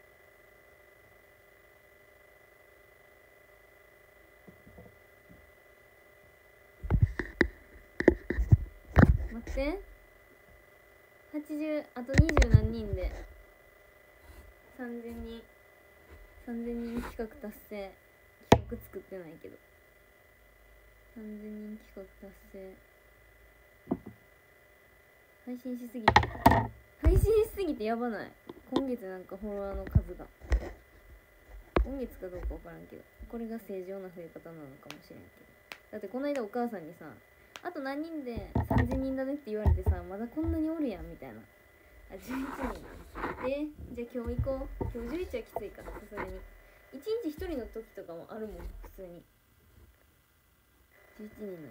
待って、はちじゅう、あとにじゅう何人でさんぜんにんさんぜんにん企画達成。企画作ってないけどさんぜんにん企画達成。配信しすぎて配信しすぎてやばない？今月なんかフォロワーの数が、今月かどうか分からんけど、これが正常な増え方なのかもしれんけど、だってこの間お母さんにさ、あと何人でさんぜんにんだねって言われてさ、まだこんなにおるやんみたいな。あ、じゅういちにんで、じゃあ今日行こう。今日じゅういちはきついから、さすがにいちにちひとりの時とかもあるもん、普通に。じゅういちにんなん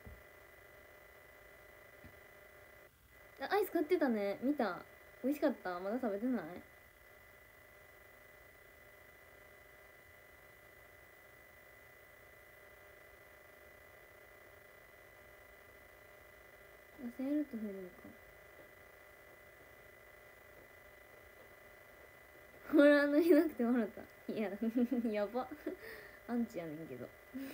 や。あ、アイス買ってたね。見た。美味しかった。まだ食べてない？あ、やると増えるのか。ほら、あのいなくて笑った。いややばアンチやねんけど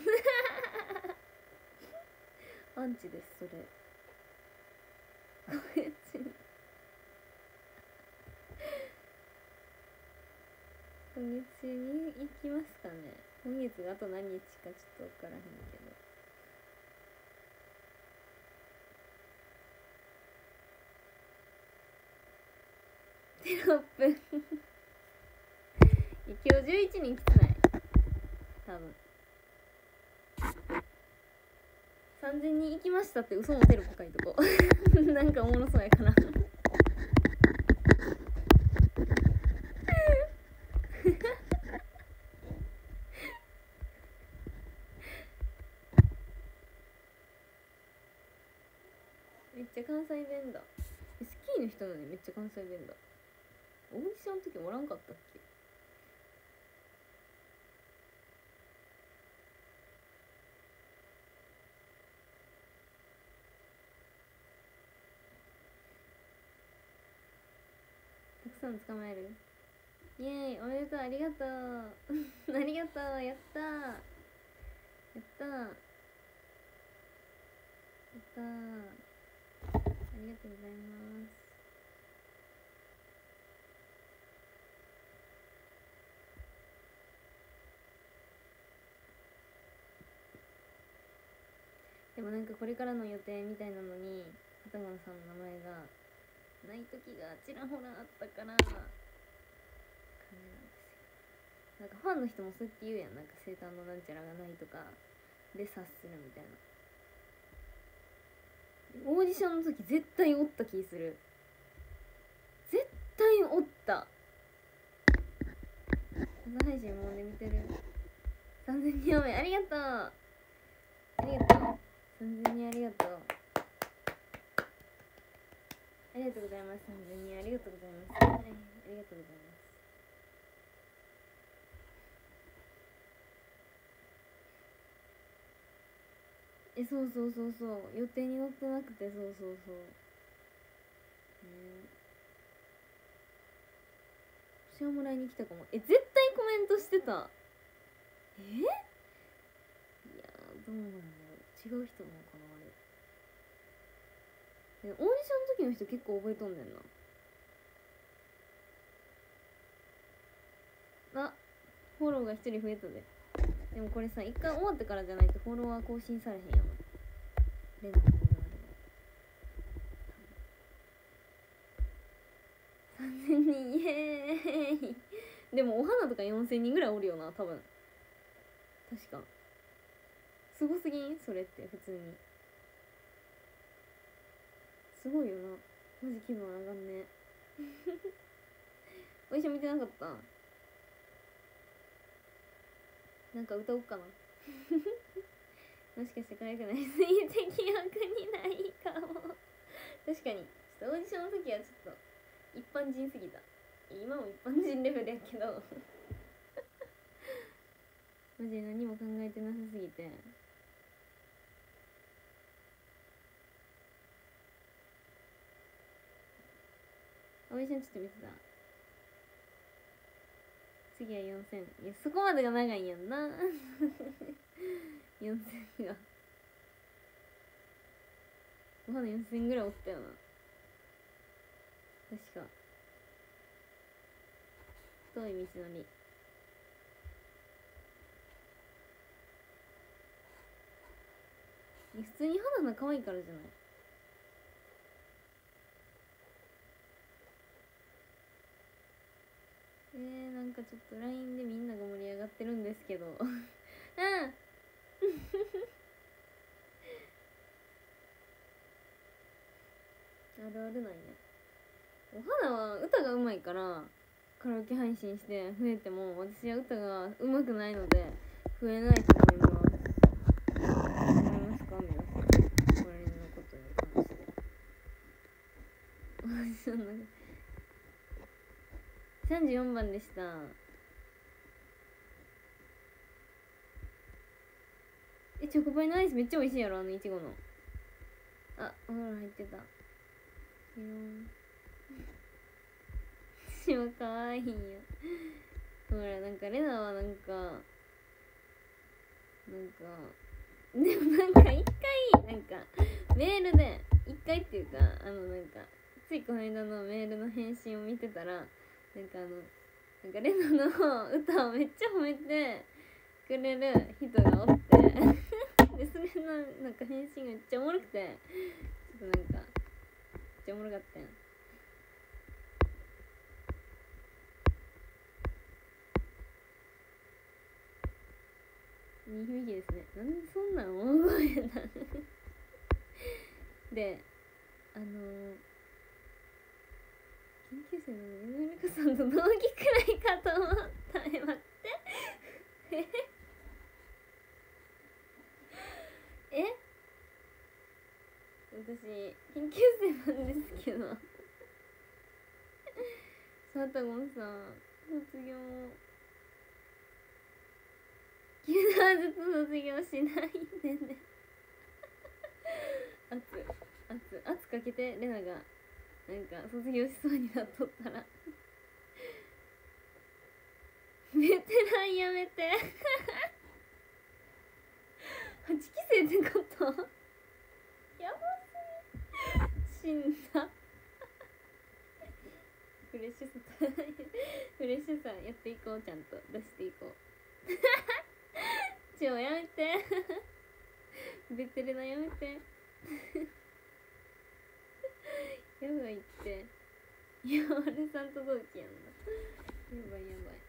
アンチです、それ。今月に今月に行きますかね。今月があと何日かちょっと分からへんけど、テロップ今日じゅういちにんきつない？多分さんぜんにん行きましたって嘘のテロップ書いとこなんかおもろそうやからめっちゃ関西弁だ。スキーの人なのにめっちゃ関西弁だ。オーディションの時おらんかったっけ？たくさん捕まえる。イエーイ、おめでとう、ありがとうありがとう、やったーやったーやったー、ありがとうございます。でもなんかこれからの予定みたいなのに片山さんの名前がない時がちらほらあったから感じなんですよ。なんかファンの人もそうやって言うやん、なんか生誕のなんちゃらがないとかで察するみたいな。オーディションの時絶対おった気する。絶対おった。朝配信もうね見てる。さんぜんにんおめありがとう、ありがとう、さんぜんにんありがとう、ありがとうございます。さんぜんにんありがとうございます。はい、ありがとうございます。え、そうそうそうそう、予定に載ってなくて、そうそうそう。 えー、私はもらいに来たかも。え、絶対コメントしてた。えー、いやー、どうなんだろう、違う人なのかなあれ。え、オーディションの時の人結構覚えとんねんな。あ、フォローが一人増えたで。でもこれさ、一回終わってからじゃないとフォロワー更新されへんやん。レナさんがあれさんぜんにん、イエーイ。でもお花とかよんせんにんぐらいおるよな、多分。確かすごすぎん？それって普通にすごいよな。マジ気分上がんね。お医者見てなかった？なんか歌おうかな。もしかして可愛くない？すぎて記憶にないかも。確かにちょっとオーディションの時はちょっと一般人すぎた。今も一般人レベルやけどマジで何も考えてなさすぎて。オーディションちょっと見てた。次はよんせん。いや、そこまでが長いんやんな。よんせんがまだよんせんぐらいおったよな確か。遠い道のり。普通に肌が可愛いからじゃない？えー、なんかちょっと ライン でみんなが盛り上がってるんですけどうんあるあるなんや。お花は歌がうまいからカラオケ配信して増えても、私は歌がうまくないので増えないと思います。思いますか皆さん、これのことに関してそんなさんじゅうよんばんでした。え、チョコパイのアイスめっちゃ美味しいやろ、あのいちごの。あ、お風呂入ってた。ピロン私は可愛いんや。ほら、なんかレナはなんかなんかでもなんか一回なんかメールで一回っていうか、あのなんかついこの間のメールの返信を見てたら、なんかあのなんかレナの歌をめっちゃ褒めてくれる人がおってでそれのなんか返信がめっちゃおもろくて、ちょっとなんかめっちゃおもろかったやん。いい響きですね。なんでそんなん覚えたで、あのー、研究生のゆめみかさんと同期くらいかと思った。え、待ってえ私研究生なんですけどサタゴンさん卒業キューナーずつ卒業しないでね圧圧圧かけてレナがなんか卒業しそうになっとったらベテランやめてはちきせいってことやばすぎ死んだフレッシュさフレッシュさやっていこう。ちゃんと出していこうちょやめてベテレナやめてやばいって。いや俺さんと同期やんな。やばいやばい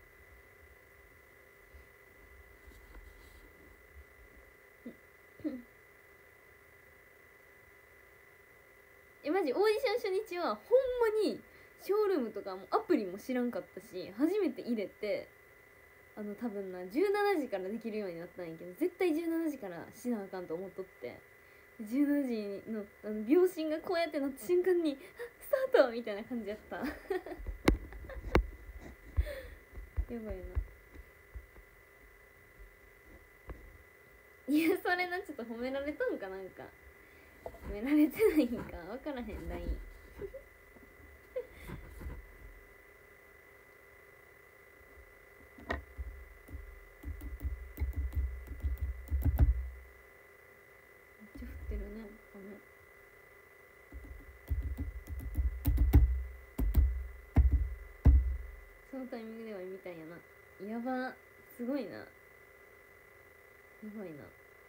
え、マジオーディション初日はほんまにショールームとかもアプリも知らんかったし、初めて入れて、あの多分なじゅうしちじからできるようになったんやけど、絶対じゅうしちじからしなあかんと思っとって、じゅうしちじのあの秒針がこうやってなった瞬間にスタートみたいな感じやったやばいな。いやそれな、ちょっと褒められたんかなんか褒められてないんか分からへん。 ラインのタイミングでは見たんやな。やば、すごいな、やばいな。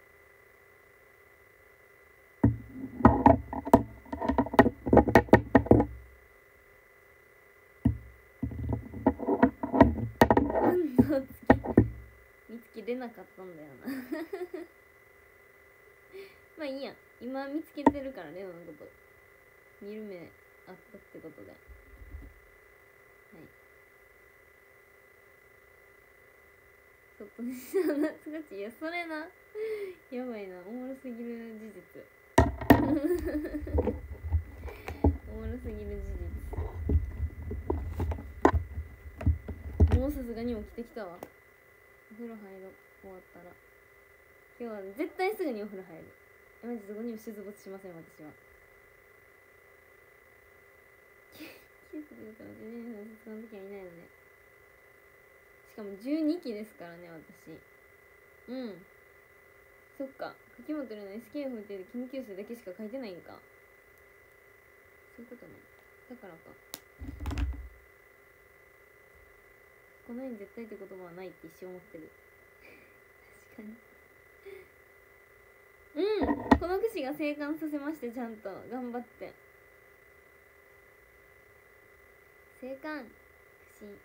何の月見つけれなかったんだよなまあいいや、今見つけてるからレオのこと見る目あったってことで、はい。ちょっとね懐かしい。いやそれな、やばいな、おもろすぎる事実おもろすぎる事実。もうさすがに起きてきたわ。お風呂入ろう、終わったら。今日は絶対すぐにお風呂入る。マジどこにも出没しません私は。キスで言うとじゅうにの卒業の時はいないのね。しかもじゅうにきですからね私。うん、そっか。柿本玲奈 エスケーエフ っていう研究室だけしか書いてないんか。そういうことね。だからか。この世に絶対って言葉はないって一生思ってる確かにうん、この串が生還させまして、ちゃんと頑張って生還串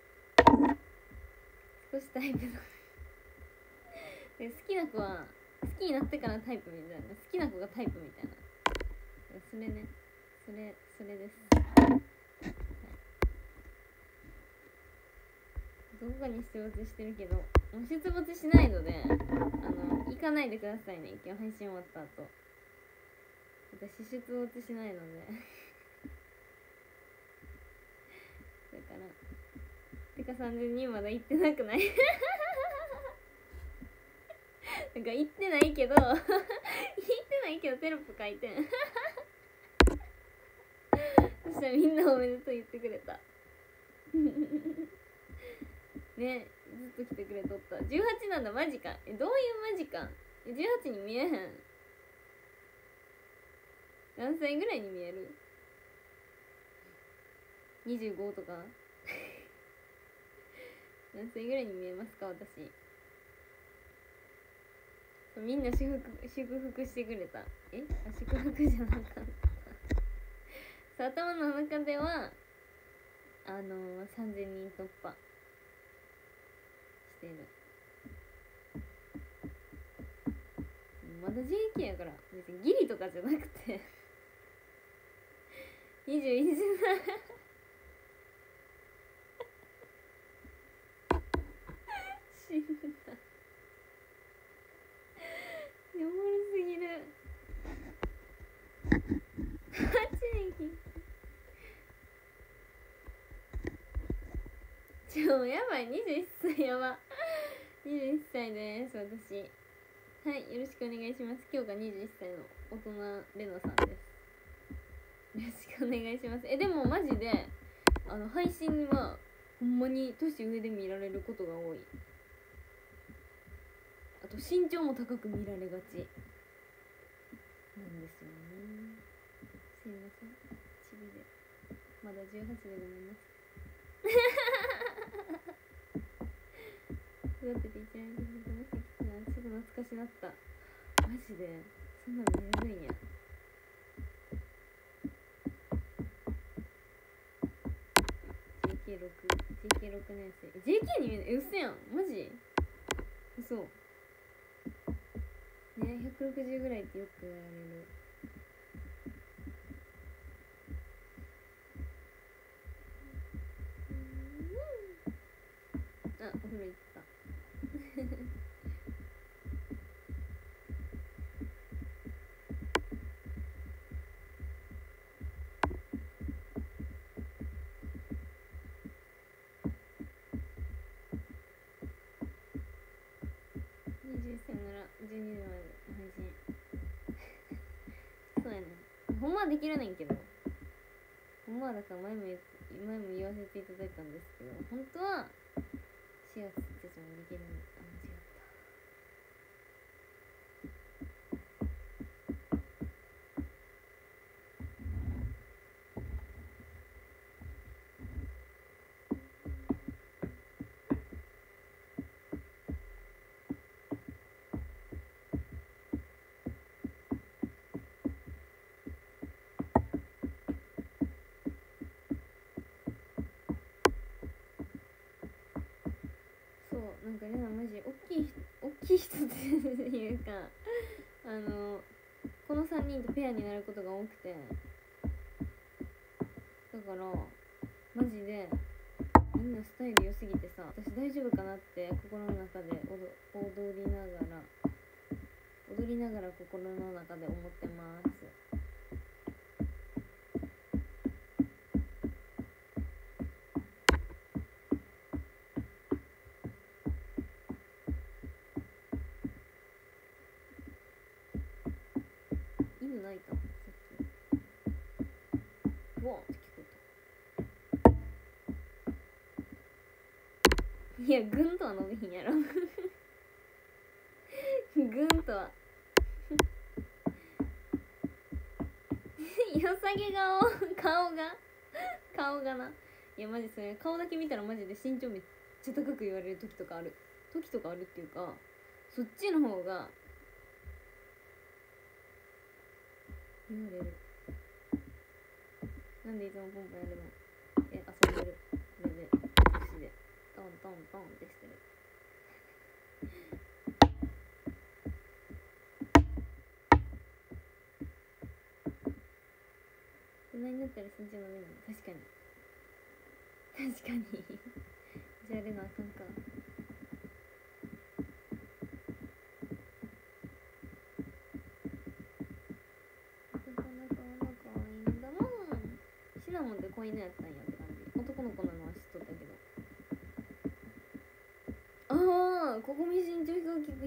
少しタイプの好きな子は好きになってからタイプみたいな、好きな子がタイプみたいな、それね、それそれです、はい、どこかに出没してるけど、もう出没しないので、あの行かないでくださいね。今日配信終わった後、私出没しないのでだからてかさんぜんにんまだ行ってなくないなんか行ってないけど行ってないけどテロップ書いてんそしたらみんなおめでとう言ってくれたね、ずっと来てくれとった。じゅうはちなんだ、マジか。え、どういうマジか。じゅうはちに見えへん。何歳ぐらいに見える？ にじゅうご とか何歳ぐらいに見えますか私。みんな祝福祝福してくれた。え、あ、祝福じゃなかったさ、頭の中ではあのー、さんぜんにん突破してる。まだ ジェーケー やから、別にギリとかじゃなくてにじゅういちだ死んだおもろすぎるはちねんちょ、やばい、にじゅういっさいやばにじゅういっさいです私。はい、よろしくお願いします。今日がにじゅういっさいの大人レナさんです。よろしくお願いします。え、でもマジであの配信はほんまに年上で見られることが多い。あと身長も高く見られがちなんですよね。すいません、チビでまだじゅうはちでごめんなさい育てていけないけど楽しいきつな、ちょっと懐かしなった。マジでそんなの見れるんや。ジェーケーろく ジェーケーろく 年生 ジェーケー に見える。え、うそやん、マジ嘘ね。ひゃくろくじゅうぐらいってよく言われる。あ、お風呂行ったにじゅういっさいならじゅうにじまで配信そうやね、ほんまはできるねんけど、ほんまはだから前も言前も言わせていただいたんですけど、本当はしがつついたちまでできるんです。あ、間違った。 気質っていうか、あのこのさんにんとペアになることが多くて、だからマジでみんなスタイル良すぎてさ、私大丈夫かなって心の中で踊りながら踊りながら心の中で思ってます。犬鳴いたさっき。ボーンって聞こえた。いや、ぐんとは伸びひんやろぐんとはよさげ顔顔が顔がないやマジそれ顔だけ見たらマジで身長めっちゃ高く言われる時とかある時とかあるっていうか、そっちの方が言われる。なんでいつもポンポンやるの？え、遊んでる。これで腰でトントントンってしてる。大人になったら身長伸びるの？確かに確かにじゃあやれなあかんか。シナモンって子犬やったんやって感じ。男の子なのは知っとったけど。ああ、ここみ身長低く低く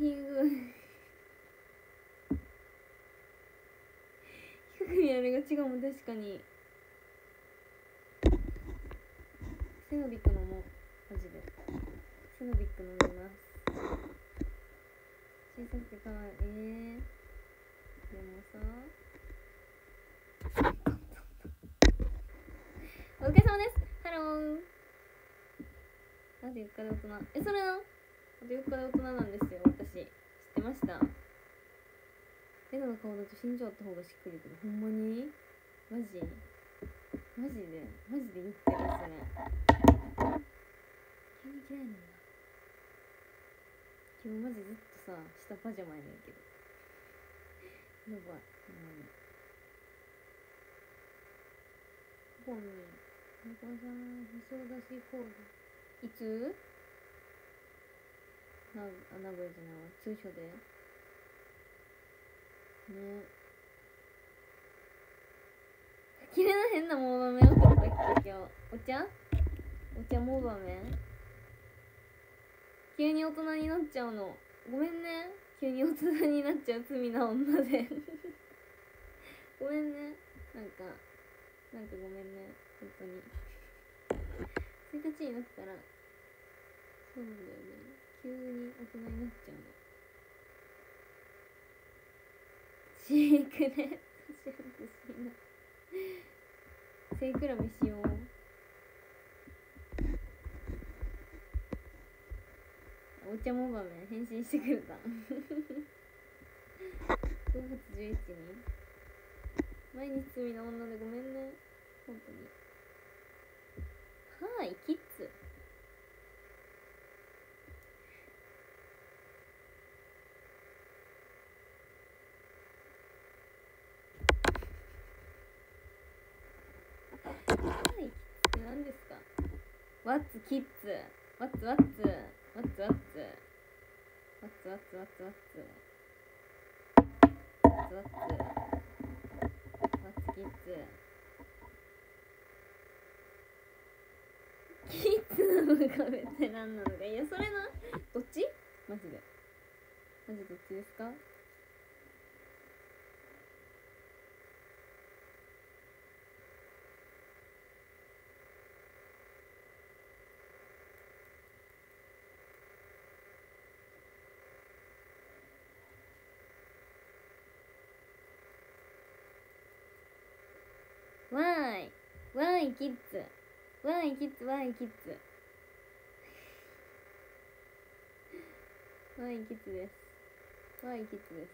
低く見られが違うもん。確かにセノビックのもマジでセノビック飲みます。小さくてかわいい。えー、でもさお疲れ様です。ハロー。あとよっかで大人。え、それな。あとよっかで大人なんですよ、私。知ってました？レナの顔だと身長あった方がしっくりくる。ほんまに？マジ？マジでマジで言ってるそれ。急に嫌いなんだ。今日マジずっとさ、下パジャマやねんけど。やばい。うん。本人。猫さん、細出しコード。いつ？な、あ、名古屋じゃないわ。通所で。ね。綺麗な変なモーバメ送ったっけ今日。お茶？お茶モーバメ？急に大人になっちゃうの。ごめんね。急に大人になっちゃう罪な女でごめんね。なんかなんかごめんね。本当にせっかちになったらそうなんだよね。急に大人になっちゃうの。シークレットシャンプしな背比べしよう。お茶もばめ返信してくれたごがつじゅういちにちに毎日罪な女でごめんね。本当に。はーいキッズ。はいキッズって何ですか？ What's kids? What's what's what's what's what's what's what's what's what's what's what's kids? キッズなのかベテランなのか。いやそれな、どっち？マジでマジどっちですか？わーいわーいキッズわーいキッズわーいキッズわーいキッズですわーいキッズです。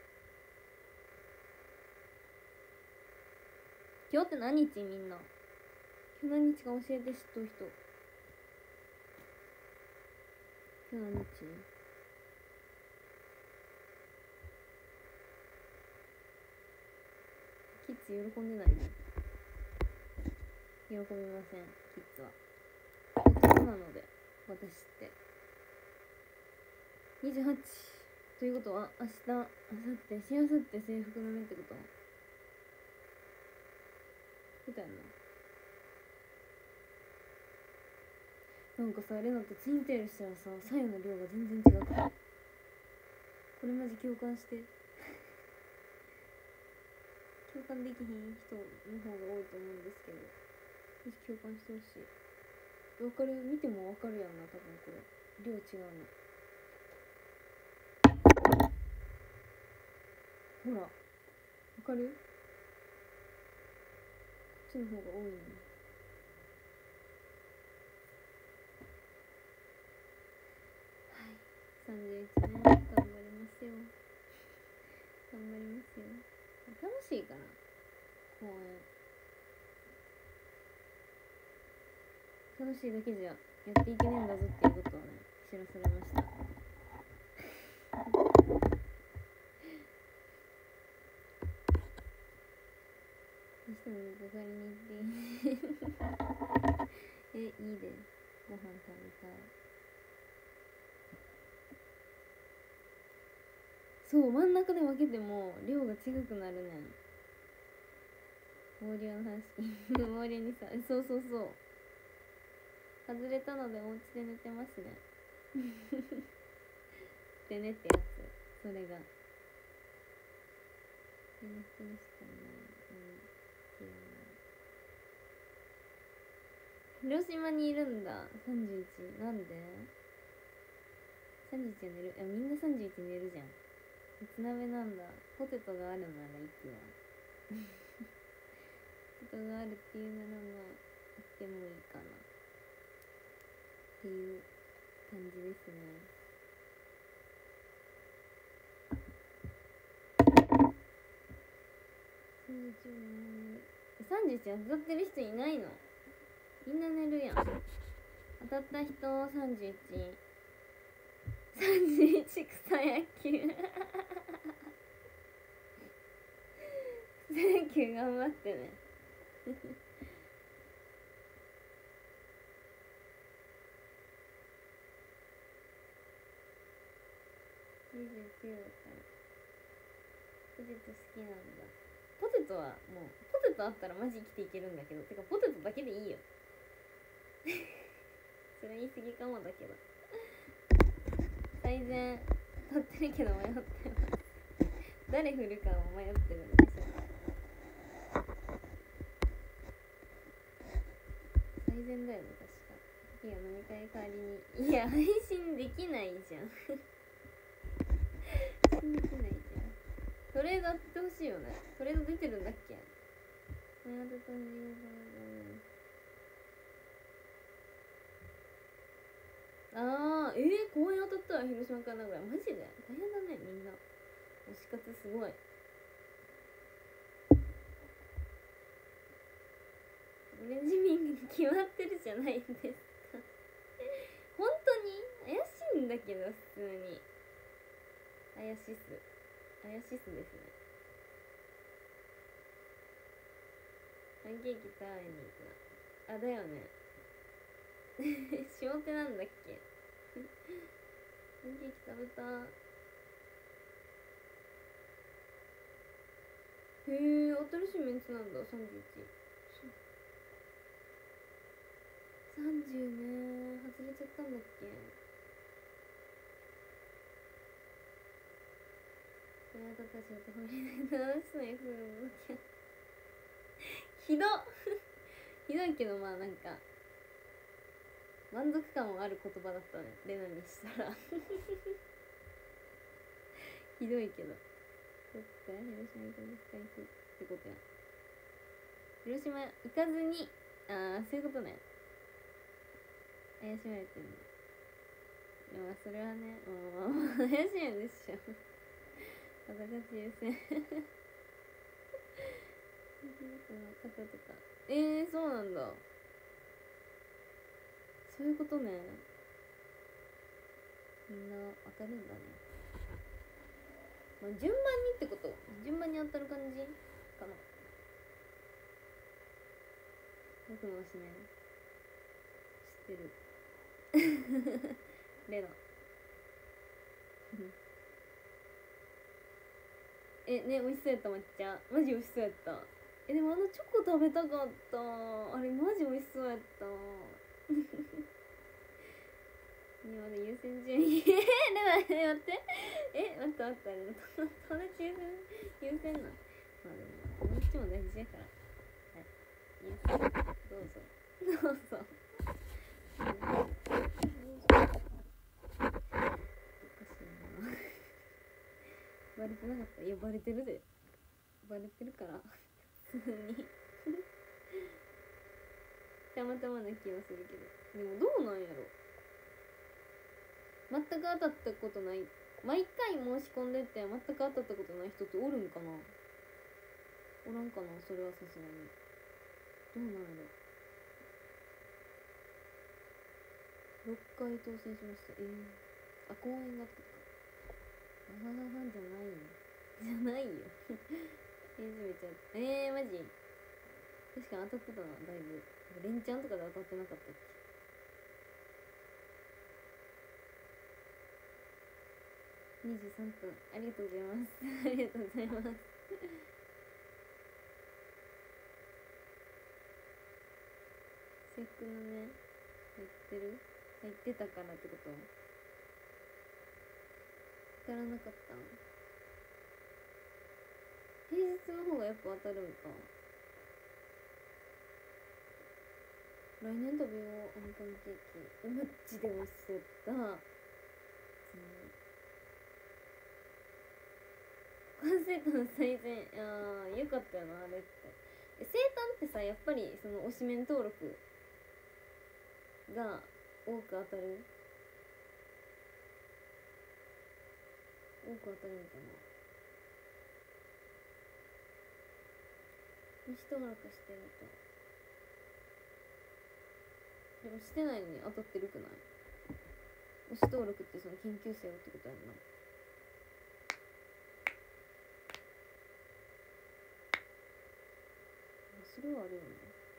今日って何日？みんな今日何日か教えて、知っとる人。今日何日？キッズ喜んでないね。喜びません、キッズは。大人なので、私ってにじゅうはちということは、明日、明後日、しあさって制服の目ってことみたいな。なんかさ、レナってツインテールしたらさ、左右の量が全然違くて、これマジ共感して共感できひん人の方が多いと思うんですけど、ぜひ共感してほしい。わかる？見てもわかるやんな、多分これ量違うの。ほら、わかる？こっちの方が多いね。はい、さんじゅういちねん頑張りますよ。頑張りますよ。楽しいから公園。楽しいだけじゃやっていけねえんだぞっていうことをね、知らされました。明日もおかりに行っていいえ、いいで、ご飯食べたい。そう、真ん中で分けても量が違くなるねん。毛量の話毛量にさ、そうそうそう、外れたのでお家で寝てますねでねってやつ、それがでねってるしかない。うん、広島にいるんだ。さんじゅういち、なんでさんじゅういちは寝る。いや、みんなさんじゅういち寝るじゃん。いつ鍋なんだ。ポテトがあるなら行くわポテトがあるっていうならまあ行ってもいいかなっていう感じですね。さんじゅういち当たってる人いないの？みんな寝るやん。当たった人さんじゅういち さんじゅういち草野球草野球頑張ってねにじゅうきゅうだからポテト好きなんだ。ポテトはもうポテトあったらマジ生きていけるんだけど、てかポテトだけでいいよそれ言い過ぎかもだけど最善立ってるけど迷ってます誰振るかも迷ってるんでしょ。最善だよね、確か。いや、飲み会代わりに。いや、配信できないじゃん配信できないじゃん。トレード当ててほしいよね。トレード出てるんだっけ？トレード当ててほしい。あー、えー、公園当たったら広島から名古屋。マジで大変だね、みんな。推し活すごい。オレンジミングに決まってるじゃないですか本当に怪しいんだけど、普通に怪しす怪しすですね。パンケーキ食べに行くなあ、だよね下手なんだっけパンケーキ食べた。へえ、新しいメンツなんだ。さんじゅういち、さんじゅうね、外れちゃったんだっけ。親方たちを手放れないと話すのやふるものきゃひどひどいけど、まあなんか満足感もある言葉だったね、レナにしたらひどいけど、そっか、広島行かず使い日ってことや。広島行かずに、ああ、そういうことね。怪しまれてるの。でもそれはね、もう怪しいんでしょ私が優先方とか。えー、そうなんだ。 そういうことね。みんな当たるんだね。まあ、順番にってこと、順番に当たる感じかな。僕の推しメン知ってるレナえ、ね、美味しそうやった。抹茶マジ美味しそうやった。え、でもあのチョコ食べたかった。あれマジ美味しそうやった今で優先順位え、でも待ってえ、待って待ってあれ友達優先優先なん。まあでも友達も大事やから、はい、優先どうぞどうぞおかしいなバレてなかった。いやバレてるで、バレてるから普通にたまたまな気はするけど、でもどうなんやろ。全く当たったことない、毎回申し込んでて全く当たったことない人っておるんかな。おらんかな、それはさすがに。どうなんやろ。ろっかい当選しました。えー、あ、公演があったか。あはははじゃないよじゃないよえー、めちゃえー、マジ確かに当たってたな、だいぶ。レンチャンとかで当たってなかったっけ。にじゅうさんぷん、ありがとうございますありがとうございます制服のね、入ってる入ってたからってこと。当たらなかった。平日の方がやっぱ当たるんか。来年食べよう、あんパンケーキ。マジで美味しそうやった。完成感最善。あーよかったよなあれって。生誕ってさ、やっぱりその推しメン登録が多く当たる多く当たるんかな。推し登録してると。でもしてないのに当たってるくない。推し登録ってその研究生をってことやんな。それはあるよね。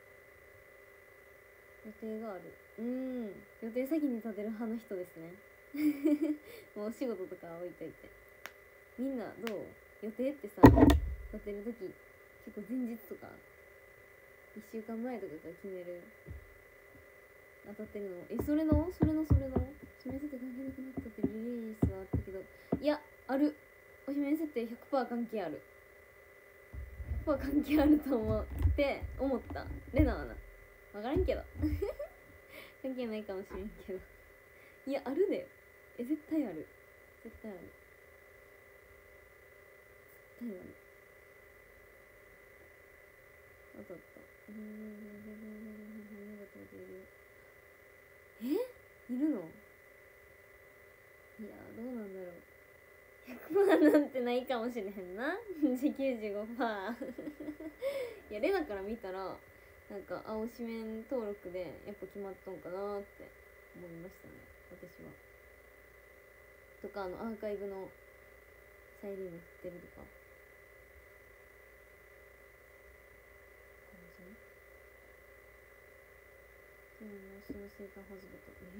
予定がある。うーん、予定先に立てる派の人ですねもうお仕事とかは置いといて。みんなどう？予定ってさ、立てるとき結構前日とかいっしゅうかんまえとかから決める。当たってるの？え、それのそれのそれの指名設定関係なくなったってリリースはあったけど、いや、ある。お指名設定 ひゃくパーセント 関係ある。ひゃくパーセント 関係あると思って思った。レナはな、わからんけど関係ないかもしれんけどいや、あるで。え、絶対ある。絶対ある。絶対ある。当たった。え、いるの？いや、どうなんだろう。ひゃくパーセント なんてないかもしれへんなじゃきゅうじゅうごパーセント いや、レナから見たらなんか青紙面登録でやっぱ決まったんかなって思いましたね、私は。とか、あのアーカイブのサイリウム振ってるとか感じ。でももうその生誕始めた。え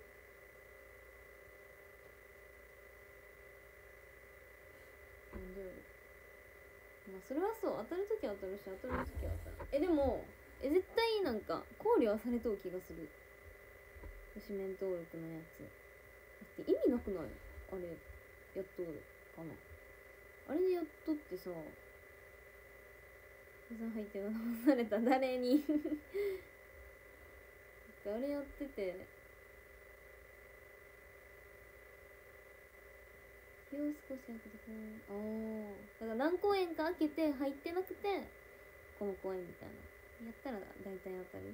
ー、なんでやろ。まあそれはそう、当たるときは当たるし、当たるときは当たる。え、でもえ絶対なんか考慮はされとう気がする。推しメン登録のやつだって意味なくない？あれやっとるかな。あれでやっとってさ、皆さん入って騙された誰にあれやってて、日を少し開けて公演、ああだから何公演か開けて入ってなくてこの公演みたいなやったら大体当たる。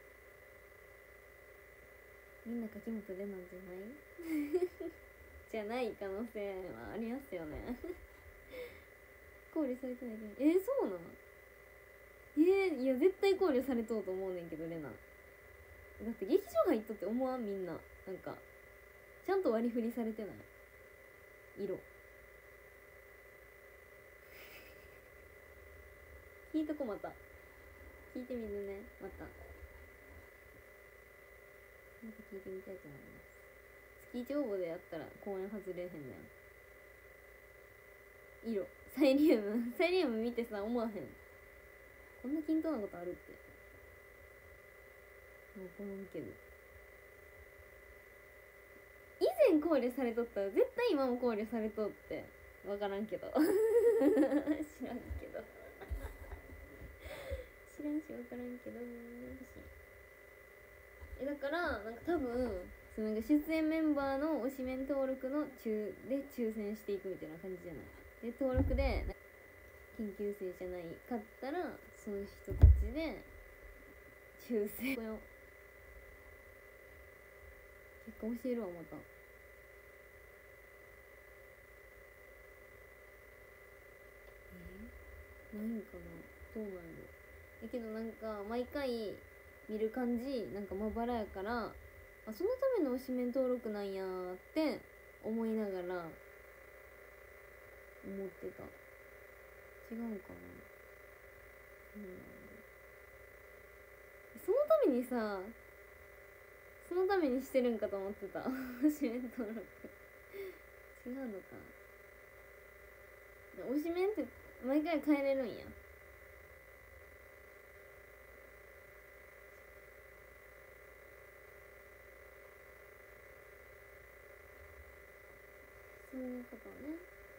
みんな柿本レナじゃないじゃない可能性はありますよね考慮されてないけど、えー、そうなの？えー、いや絶対考慮されとうと思うねんけどレナ。 だって劇場入っとって思わん？みんななんかちゃんと割り振りされてない色。聞いとこ、また聞いてみるね。またなんか聞いてみたいと思います。月一応募でやったら公演外れへんねん。色サイリウムサイリウム見てさ思わへん？こんな均等なことあるって。もうこのけど以前考慮されとったら絶対今も考慮されとって分からんけど知らんけど知らんし分からんけどえだからなんか多分その出演メンバーの推しメン登録の中で抽選していくみたいな感じじゃない。で登録で研究生じゃないかったらその人たちで抽選結果教えるわまた。えないんかな、どうなんやろ。だけどなんか毎回見る感じなんかまばらやから、あそのための推しメン登録なんやって思いながら思ってた。違うんかな、うん、そのためにさそのためにしてるんかと思ってた推しメン登録違うのか。推しメンって毎回変えれるんや。そういうことね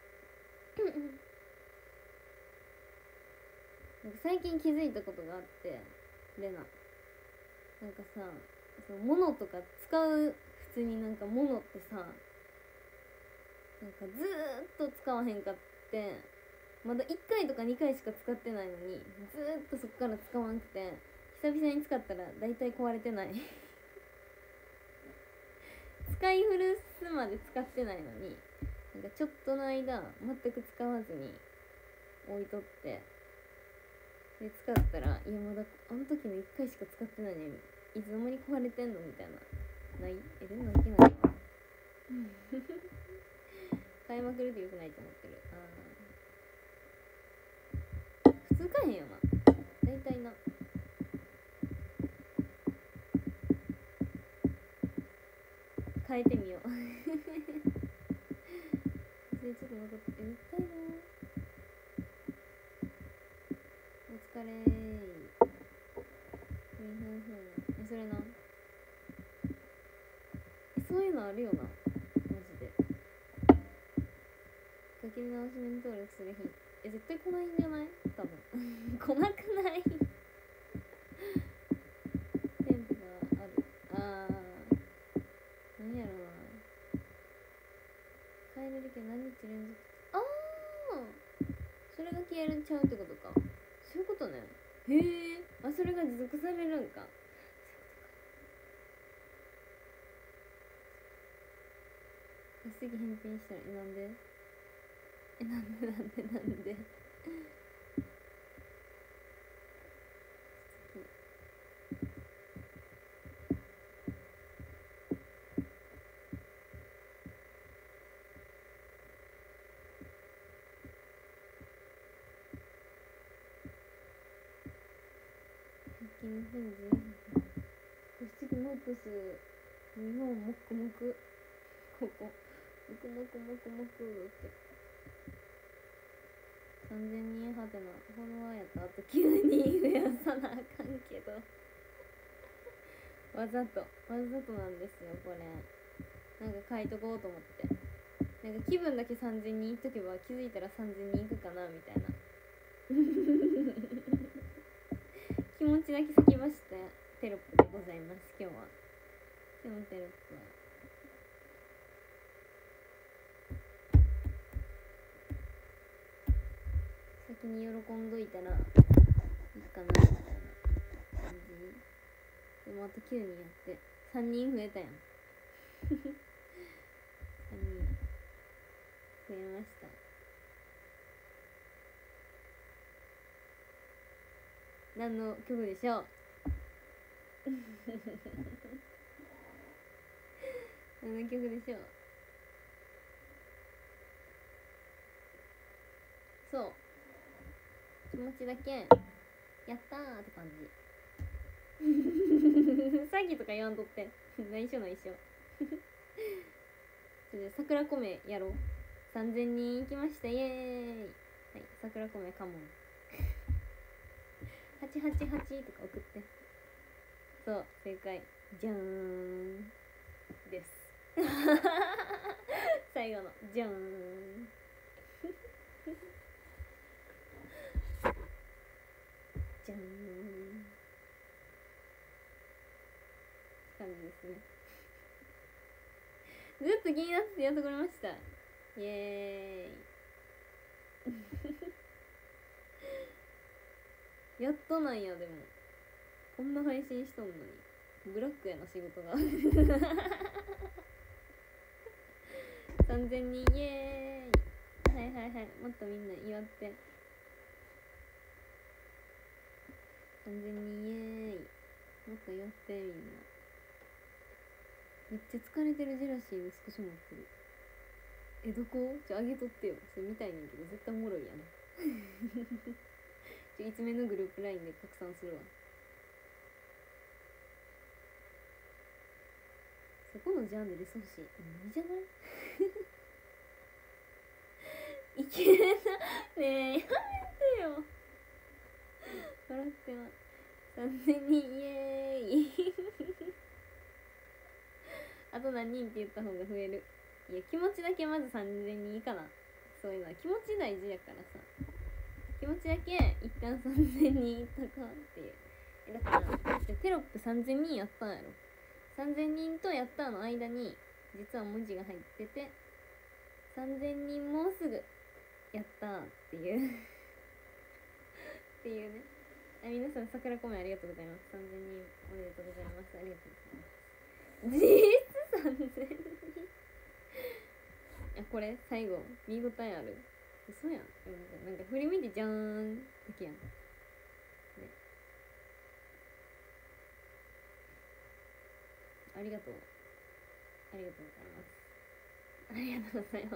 なんか最近気づいたことがあって、レナなんかさ、その物とか使う、普通になんか物ってさ、なんかずーっと使わへんかって、まだいっかいとかにかいしか使ってないのにずーっとそっから使わんくて、久々に使ったらだいたい壊れてない使い古すまで使ってないのに、なんかちょっとの間全く使わずに置いとって、で使ったら、いやまだあの時のいっかいしか使ってないのにいつの間に壊れてんのみたいな。ないえでもいけないわ買いまくるってよくないと思ってる。あ普通買えへんよな大体な。変えてみようそれちょっと残ってみたいな。お疲れー。ふんふんふん。えそれな、えそういうのあるよなマジで。書き直し面登録する日え絶対来ないんじゃない多分来なくないテンポがある。あーなんやろな、変えれるけど何日連続。あーそれが消えるんちゃうってことか。そういうことね。へえ。あそれが持続されるんか。次返品したらえなんでえなんでなんでなんでキンフンジ保湿モックス日本もくもくここもくもくもくもくってさんぜんにんはてなフォロワーやったあときゅうにん増やさなあかんけどわざとわざとなんですよこれ。なんか書いとこうと思って、なんか気分だけさんぜんにんいっとけば気づいたらさんぜんにんいくかなみたいな気持ちだけ先走ったテロップでございます。今日は今日のテロップは先に喜んどいたらいいかなみたいな感じ。でもあときゅうにんやってさんにん増えたやんさんにん増えました。何の曲でしょう。 何の曲でしょう。そう気持ちだけやったーって感じ。詐欺とか言わんとって内緒内緒。じゃあ桜米やろう。さんぜんにん行きましたイエーイ。はい桜米カモン。はちはちはちとか送って。そう正解じゃーんです。最後のじゃーん。じゃーん感じですね。ずっと気になっててやっとこれました。イエーイ。やっとなんや。でもこんな配信しとんのにブラックやな仕事が。さんぜんにんイエーイ。はいはいはいもっとみんな祝って。さんぜんにんイエーイ。もっと祝ってみんな。めっちゃ疲れてるジェラシーのスクショ持ってる。えどこちょ上げとってよ。それ見たいねんけど絶対おもろいやん。ちょいつめのグループラインで拡散するわ。そこのジャンルでそうしいいじゃない。いけなねえやめてよ。笑ってます。さんぜんにんイエーイ。あと何人って言った方が増える。いや気持ちだけまずさんぜんにんいいかな。そういうのは気持ち大事やからさ。気持ちだけ一旦さんぜんにんいったかっていう。えだからテロップさんぜんにんやったんやろ。さんぜんにんとやったの間に実は文字が入っててさんぜんにんもうすぐやったーっていうっていうね。あ皆さん桜コメありがとうございます。さんぜんにんおめでとうございます。ありがとうございます。実質さんぜんにん。あこれ最後見応えある。嘘やん。なんか振り見てじゃーんだけやん、ね、ありがとうありがとうございます。ありがとうございます。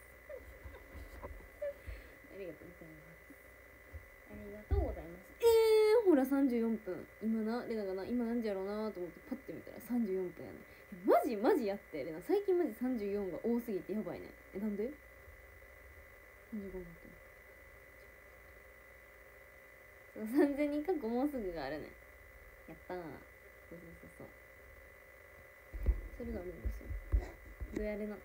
ありがとうございます。ありがとうございます。えー、ほらさんじゅうよんぷん。今なレナがな今何時やろうなと思ってパッて見たらさんじゅうよんぷんやね。マジマジやってレナ最近マジさんじゅうよんが多すぎてやばいね。えなんでさんじゅうごになってそうさんぜんにんかごもうすぐがあるね。やったー。そうそうそうそうそれがあるんですよ。どうやれな。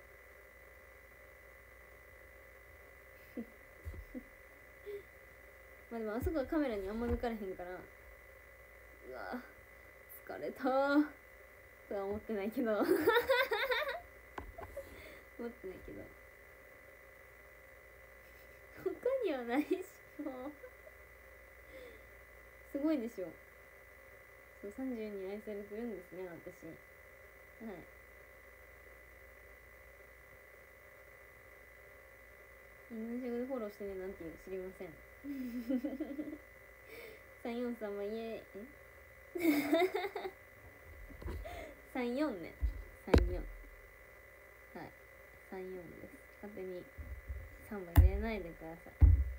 まあでもあそこはカメラにあんま抜かれへんからうわ疲れたーとは思ってないけど思ってないけど他にはないしもうすごいでしょ。そうさんじゅうにん愛されてるんですね私。はいみんな仕事でフォローしてねなんていう知りません。さんよんさんはイエーイえさんよんねさんよんはいさんよんです。勝手にさんばい入れないでください。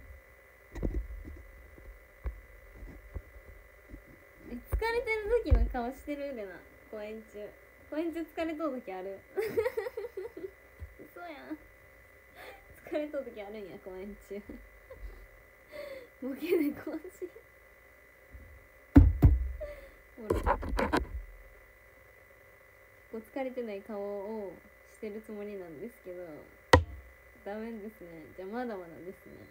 え疲れてる時の顔してるレナ。公演中公演中疲れとう時ある。嘘やん疲れとう時あるんや公演中。ボケでこしほらこう疲れてない顔をしてるつもりなんですけどダメですね。じゃあまだまだですね。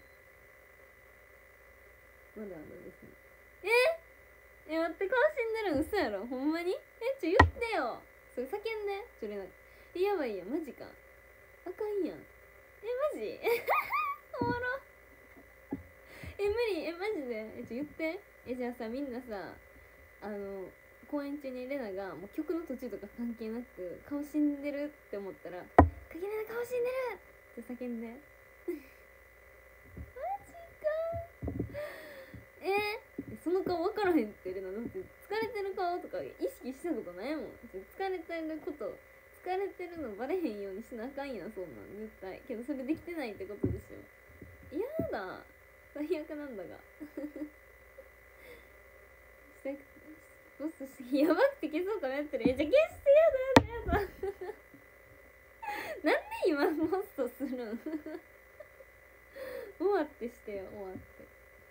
まだまだですね。ええ待って顔死んでる。嘘やろほんまに。えちょ言ってよそれ叫んでちょれなえやばいやんマジかあかんやん。えマジおもろえ無理えマジでえちょ言ってえじゃあさみんなさあの公演中にレナがもう曲の途中とか関係なく顔死んでるって思ったら「かけれな顔死んでる!」って叫んでマジかえー、そのの顔分からへんってるの。だって疲れてる顔とか意識したことないもん。疲れてること疲れてるのバレへんようにしなあかんやん、そんなん絶対。けどそれできてないってことでしょ。やだ、最悪なんだがしたくボスしてやばくて消そうかなってる。え、じゃあ消してやだやだやだなんで今ボスとするん終わってしてよ、終わって。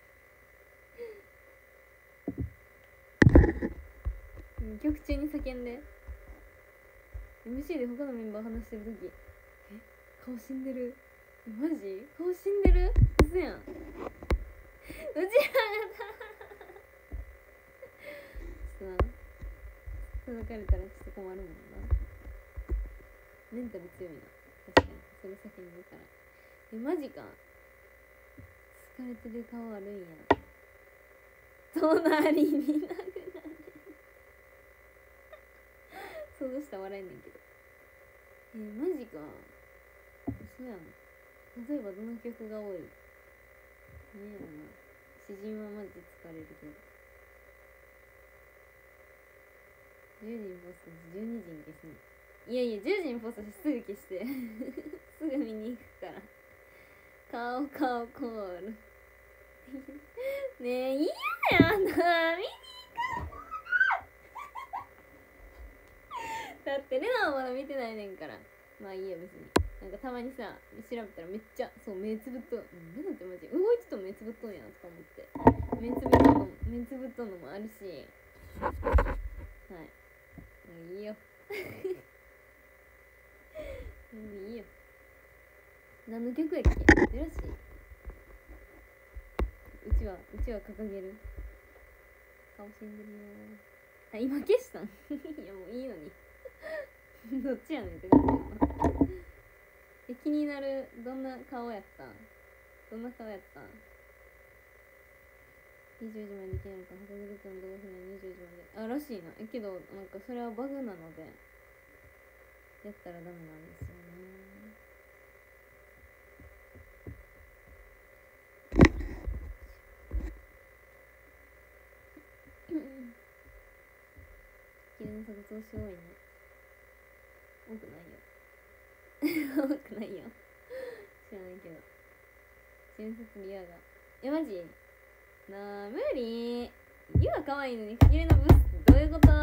うん、曲中に叫んで エムシー で他のメンバー話してるとき、え、顔死んでる、マジ顔死んでる、嘘やんうちらがちょっとな叩かれたらちょっと困るもんな。メンタル強いな、確かに。それ先に言うから。え、マジか、疲れてる顔あるんや。隣になくなる想像したら笑えんねんけど。えー、マジか、嘘やん。例えばどの曲が多い？ねえやろな。詩人はマジで疲れるけど。じゅうじにポストしじゅうにじに消すね。いやいや、じゅうじにポストしてすぐ消してすぐ見に行くから顔顔コールねえ、嫌やな、見に行かだってレナはまだ見てないねんから。まあいいよ別に。なんかたまにさ調べたらめっちゃそう目つぶっと、うん、レナってマジ動いてと目つぶっとんやなとか思って、目つぶっとんの目つぶっとんのもあるし、はい、もういいよもういいよ。何の曲やっけ、ジェラシー、うちはうちは掲げる顔死んでるよ。あ、今消したんいやもういいのにどっちやねんって感じやなえ、気になる。どんな顔やったん、どんな顔やったん。にじゅうじまでできないのか、はちじゅっぷんどうするのにじゅうじまで、あ、らしいな。え、けどなんかそれはバグなのでやったらダメなんですよね。キレの作調子多いね。多くないよ多くないよ知らないけど。新卒リアが、え、マジなあ、無理。ユは可愛いのにキレのブスってどういうこと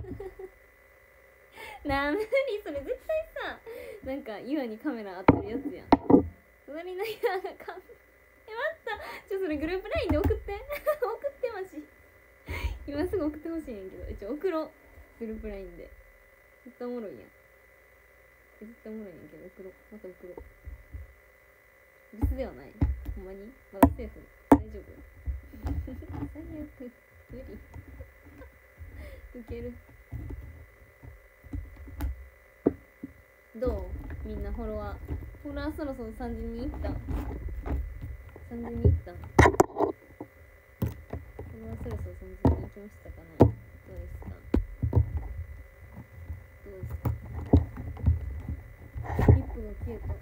なあ、無理。それ絶対さ、なんかユアにカメラ当てるやつやん。隣のユアがカメラ、え、待った、ちょ、それグループラインで送って送ってマジ今すぐ送ってほしいねんけど。え、ちょ、送ろう、グループラインで。絶対おもろいやん。絶対おもろいねんけど、送ろう、また送ろう。ブスではない、ほんまにまだセーフ、大丈夫最悪、無理ウケる。どう、みんなフォロワーフォロワーそろそろさんじにんいった、さんじにんいった、フォロワーそろそろさんじにんいきましたかね。どうですか、どうですか。リップが消えた。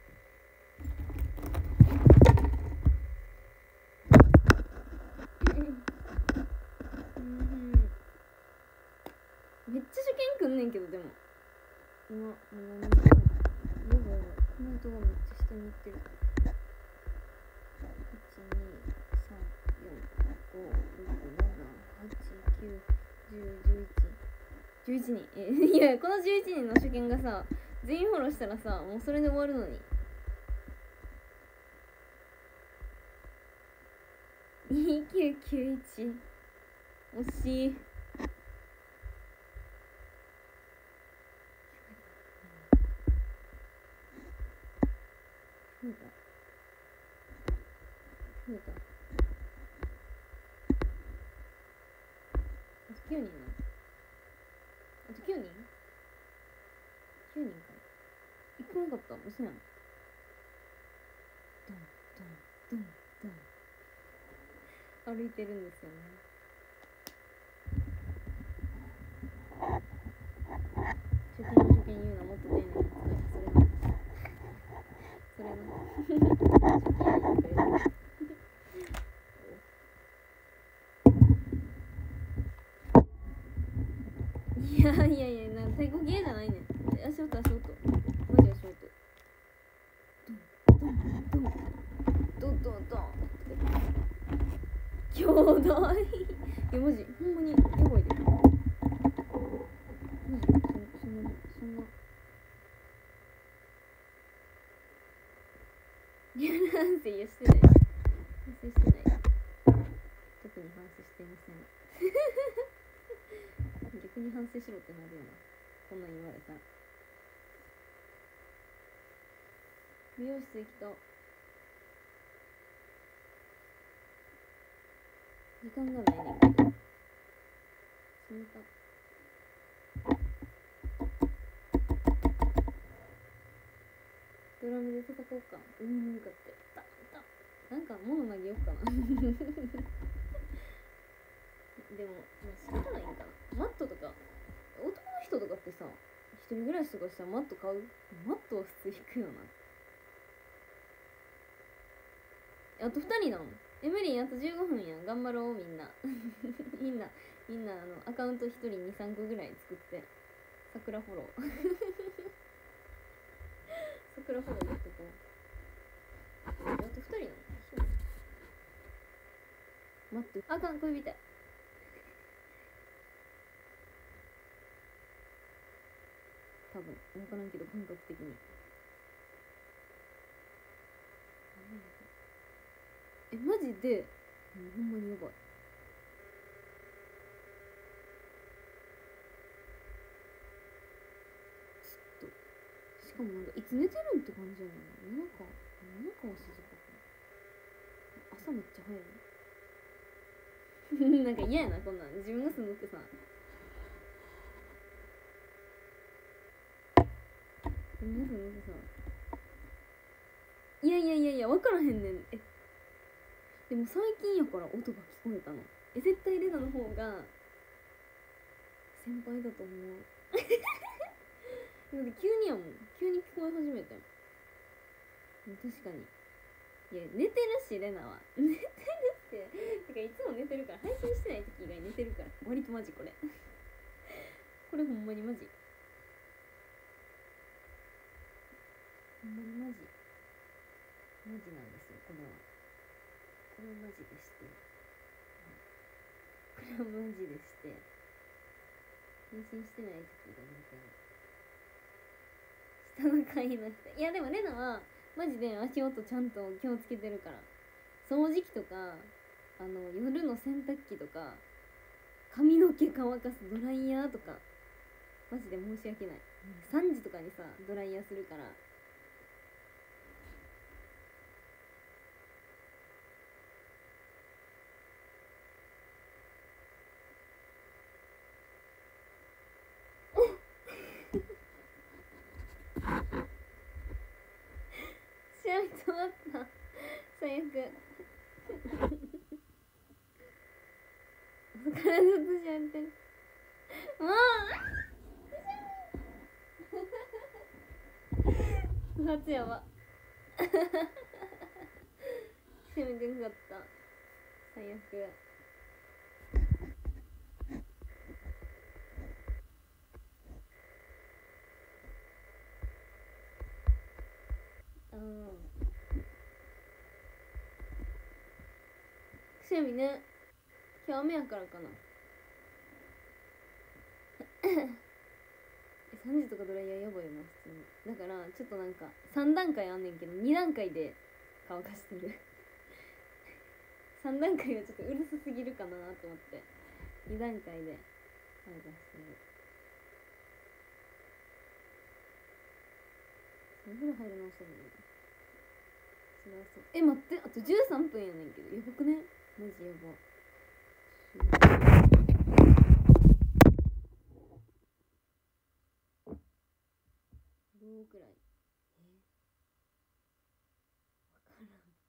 めっちゃ受験くんねんけど、でも今もう何もやばいやばい、コメントがめっちゃ下にいってる。いちにさんよんごろくななはちきゅうじゅうじゅういちじゅういちにん、えいや、このじゅういちにんの受験がさ全員フォローしたらさもうそれで終わるのに。にきゅうきゅういち惜しい。増えた増えた。あときゅうにんな。あときゅうにん ?きゅう 人か。いくなかった。嘘やん。ドンドンドンドン歩いてるんですよね。初見の初見言うのもっと丁寧に扱い。それなそれな初見やねんくれるトントン兄弟いやマジほんまにやばいでマジそそんなそんないや反省いやしてない反省してない特に反省していません逆に反省しろってなるよなこんなん言われたら美容室行きた時間がないねんけど冷たドラムで戦おうか海に向かってタンタンなんか物投げようかなでも、まあ、仕方ないんかなマットとか男の人とかってさ一人暮らしとかしたらマット買うマットは普通引くよなあとふたりだもんエムリンあとじゅうごふんやん頑張ろうみんなみんなみんなあのアカウントひとりにさんこぐらい作って桜フォロー桜フォローやってこうあとふたりなのそう待ってあかん恋人多分分からんけど感覚的にえマジでほんまにやばいちょっとしかもなんかいつ寝てるんって感じやねん夜中夜中は静かか朝めっちゃ早いなんか嫌やなこんなん自分が住んどってさ自分が住んどってさいやいやいやいや分からへんねんえでも最近やから音が聞こえたのえ絶対レナの方が先輩だと思うで急にやもん急に聞こえ始めたよ確かにいや寝てるしレナは寝てるっててかいつも寝てるから配信してない時以外寝てるから割とマジこれこれほんまにマジほんまにマジマジなんですよこれはこれはマジでしてこれはマジでして配信してない時が寝てる下の階の人いやでもレナはマジで足音ちゃんと気をつけてるから掃除機とかあの夜の洗濯機とか髪の毛乾かすドライヤーとかマジで申し訳ないさんじとかにさドライヤーするから試合止まった最悪体ずっとしゃってるもう初やば攻めてんかった最悪うんくしゃみね今日雨やからかなさんじとかドライヤーやばいよな普通にだからちょっとなんかさん段階あんねんけどに段階で乾かしてるさん段階はちょっとうるさすぎるかなと思ってに段階で乾かしてるお風呂入るの遅いねそれはそうえ待ってあとじゅうさんぷんやねんけどやばくねマジやばどうくらいえわからん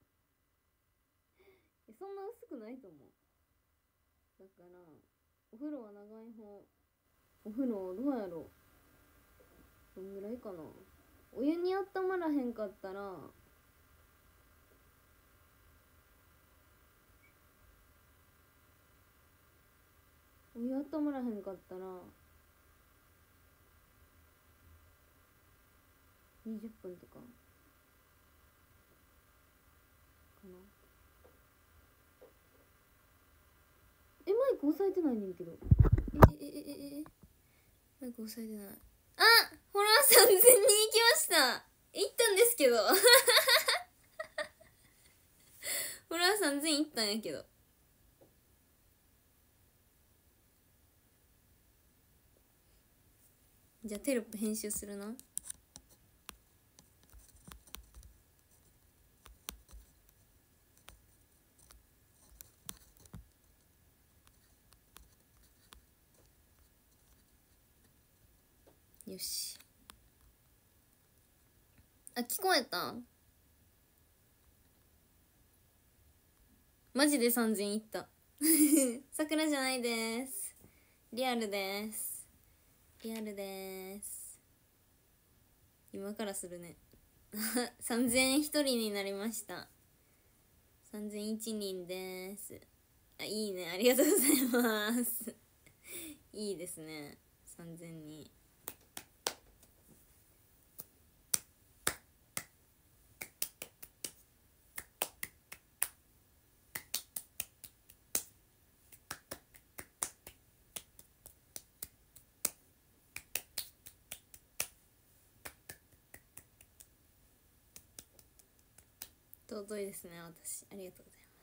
えそんな薄くないと思うだからお風呂は長い方お風呂どうやろうどんぐらいかなお湯に温まらへんかったらお湯温まらへんかったらにじゅっぷんとかかなク押さえてないねんけど。えええええマイク押さえてない。あ、フォロワーさんぜんにん行きました。行ったんですけどフォロワーさんぜん行ったんやけど。じゃあテロップ編集するな。よし。あ、聞こえた？マジでさんぜんいった桜じゃないです。リアルです。リアルです。今からするねさんぜんひとりになりました。さんぜんいちにんです。あ、いいね、ありがとうございますいいですね、さんぜんにん。尊いですね、私。ありがとうございます。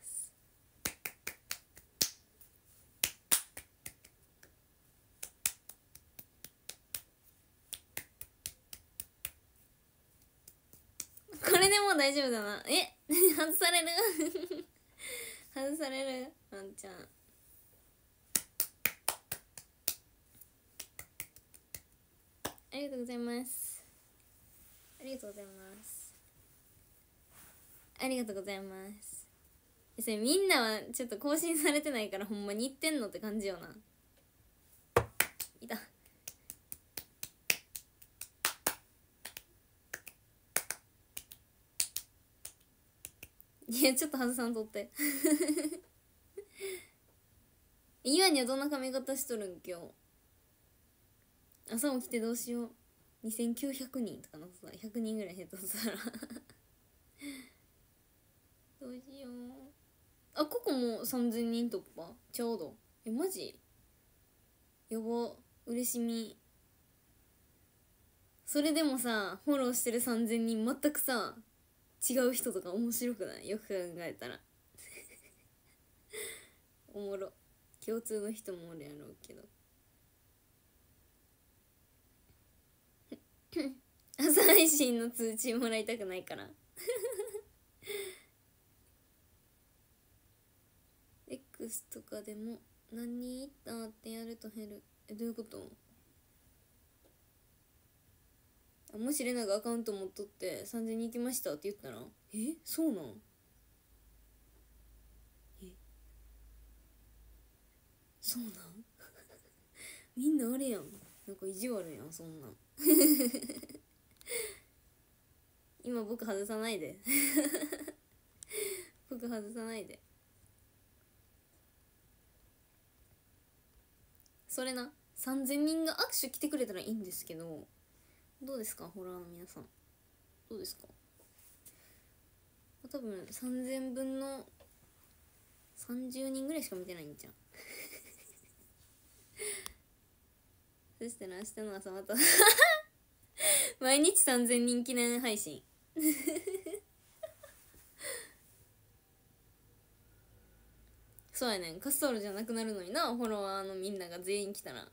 これでもう大丈夫だな。え外される外されるワンちゃん。ありがとうございます。ありがとうございます。ありがとうございます。それみんなはちょっと更新されてないからほんまに言ってんのって感じよな。いた。いやちょっと外さんとってゆあにはどんな髪型しとるん今日。朝起きてどうしよう。にせんきゅうひゃくにんとかなさ、ひゃくにんぐらい減っとったらどうしよう。あ、ここもさんぜんにん突破ちょうど。えマジやば、嬉しみ。それでもさフォローしてるさんぜんにん全くさ違う人とか面白くない？よく考えたらおもろ。共通の人もおるやろうけど朝配信の通知もらいたくないからX とかでも何人いったってやると減る。えどういうこと？あもしレナがアカウント持っとってさんぜんにん行きましたって言ったらえそうなん？えそうなんみんなあれやん、なんか意地悪やんそんなん今僕外さないで僕外さないで。それなさんぜんにんが握手来てくれたらいいんですけど、どうですかホラーの皆さん、どうですか？多分さんぜんぶんのさんじゅうにんぐらいしか見てないんじゃんそしたら明日の朝また毎日さんぜんにん記念配信そうやねん、カスタールじゃなくなるのにな、フォロワーのみんなが全員来たら。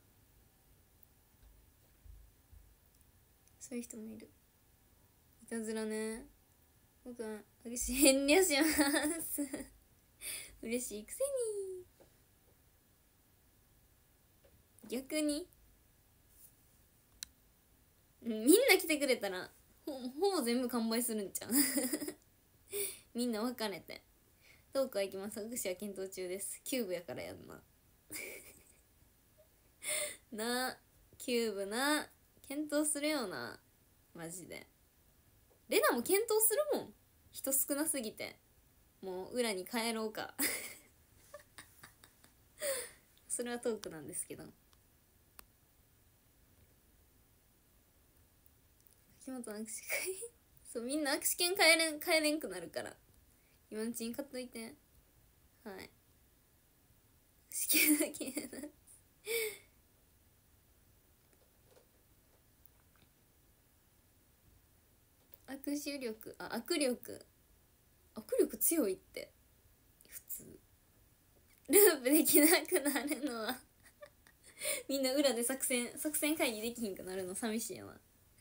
そういう人もいる。いたずらね。僕は私遠慮します嬉しいくせに。逆にみんな来てくれたら ほ, ほぼ全部完売するんちゃうみんな分かれてどうか行きます。私は検討中です。キューブやからやんななキューブな検討するよなマジで。レナも検討するもん、人少なすぎて。もう裏に帰ろうかそれはトークなんですけど。秋元の握手会そうみんな握手券買えれん買えれんくなるから今のうちに買っといて。はい握手けだけな握手力、あ、握力握力強いって普通ループできなくなるのはみんな裏で作戦作戦会議できひんくなるの寂しいよな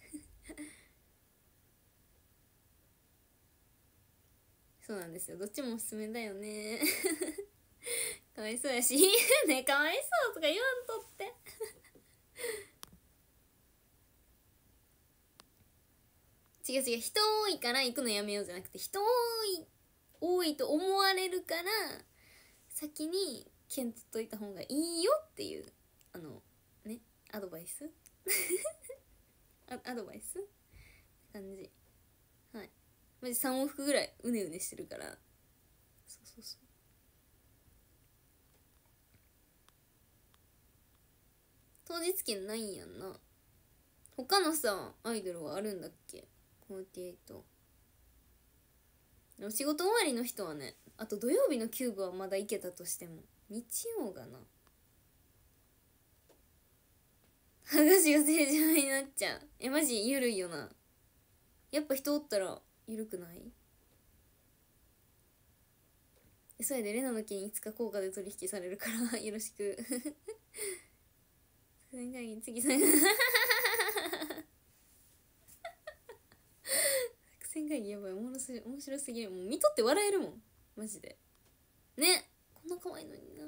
そうなんですよ、どっちもおすすめだよねかわいそうやしね、かわいそうとか言わんとって違う違う、人多いから行くのやめようじゃなくて、人多い多いと思われるから先に剣取っといた方がいいよっていうあのねアドバイスアアドバイス感じ。はい、マジさん往復ぐらいうねうねしてるから。そうそうそう、当日券ないんやんな。他のさアイドルはあるんだっけ、フォーティエイト。お仕事終わりの人はね、あと土曜日のキューブはまだ行けたとしても日曜がな剥がしが正常になっちゃう。えマジゆるいよな。やっぱ人おったらゆるくない？それでレナの件いつか効果で取引されるからよろしく次さん作戦会議やばい、おもろすぎ、面白すぎる。もう見とって笑えるもんマジでね。こんな可愛いのにな。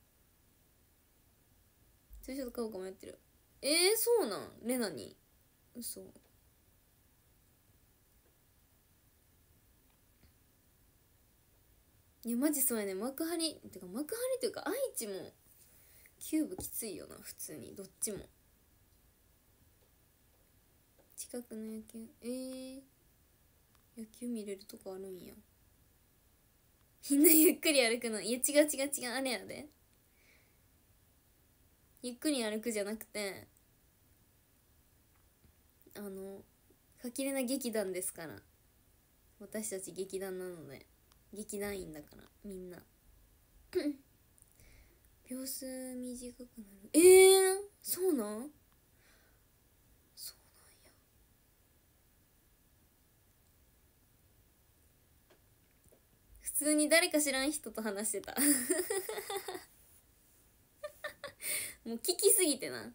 ツーショット買おうかもやってる。えー、そうなん、レナに嘘。いやマジそうやね。幕張てか幕張というか愛知もキューブきついよな普通に、どっちも。近くの野球、えー、野球見れるとこあるんや。みんなゆっくり歩くの。いや違う違う違う、あれやで、ゆっくり歩くじゃなくて、あのかきれな劇団ですから。私たち劇団なので、劇団員だからみんな秒数短くなる。えー、そうなん、そうなんや。普通に誰か知らん人と話してたもう聞きすぎてな。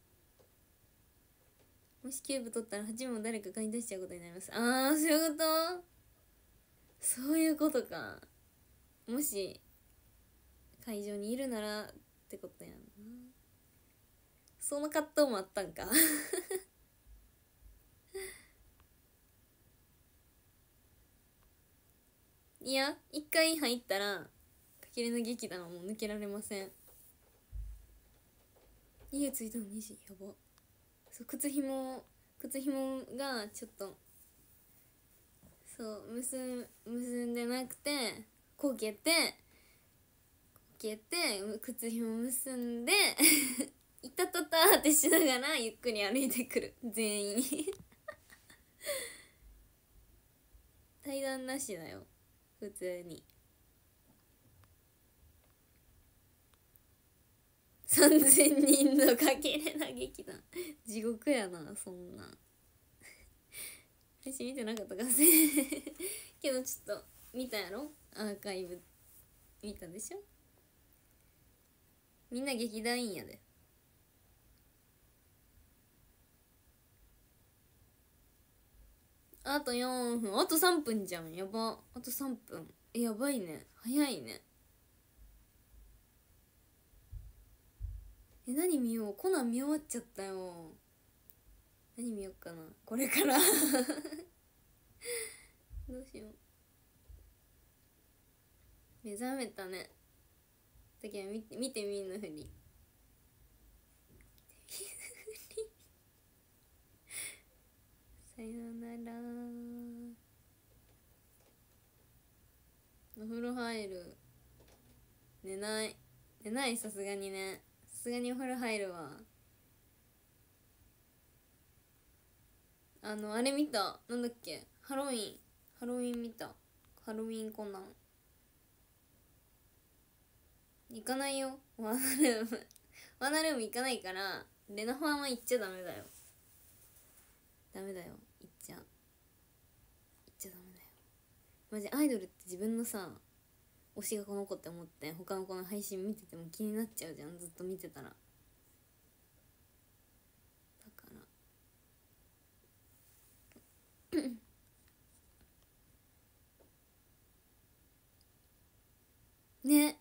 もしキューブ取ったらはちも誰か買い出しちゃうことになります。ああ、そういうこと、そういうことか。もし会場にいるならってことやんな。その葛藤もあったんかいや、一回入ったらかきれの劇団はもう抜けられません。家着いたのにじ、やば。そう、靴ひも靴ひもがちょっとそう結ん結んでなくてこけてこけて靴ひも結んでいたたたってしながらゆっくり歩いてくる全員対談なしだよ普通に。さんぜんにんのかけれな劇団地獄やなそんな私見てなかったかせけどちょっと見たやろ、アーカイブ見たでしょ。みんな劇団員やで。あとよんぷん、あとさんぷんじゃん、やば。あとさんぷん、え、やばいね、早いね。え、何見よう、コナン見終わっちゃったよ。何見ようかなこれからどうしよう。目覚めたね。だけど見て見てみんのふりさよなら。お風呂入る。寝ない寝ない、さすがにね。さすがにお風呂入るわ。あのあれ見た、なんだっけ、ハロウィンハロウィン見た。ハロウィンコナン行かないよ。ワーナルームワーナルーム行かないから、レナファーマ行っちゃダメだよ。ダメだよ、行っちゃ行っちゃダメだよ。マジアイドルって自分のさ推しがこの子って思って他の子の配信見てても気になっちゃうじゃん、ずっと見てたら。だからね、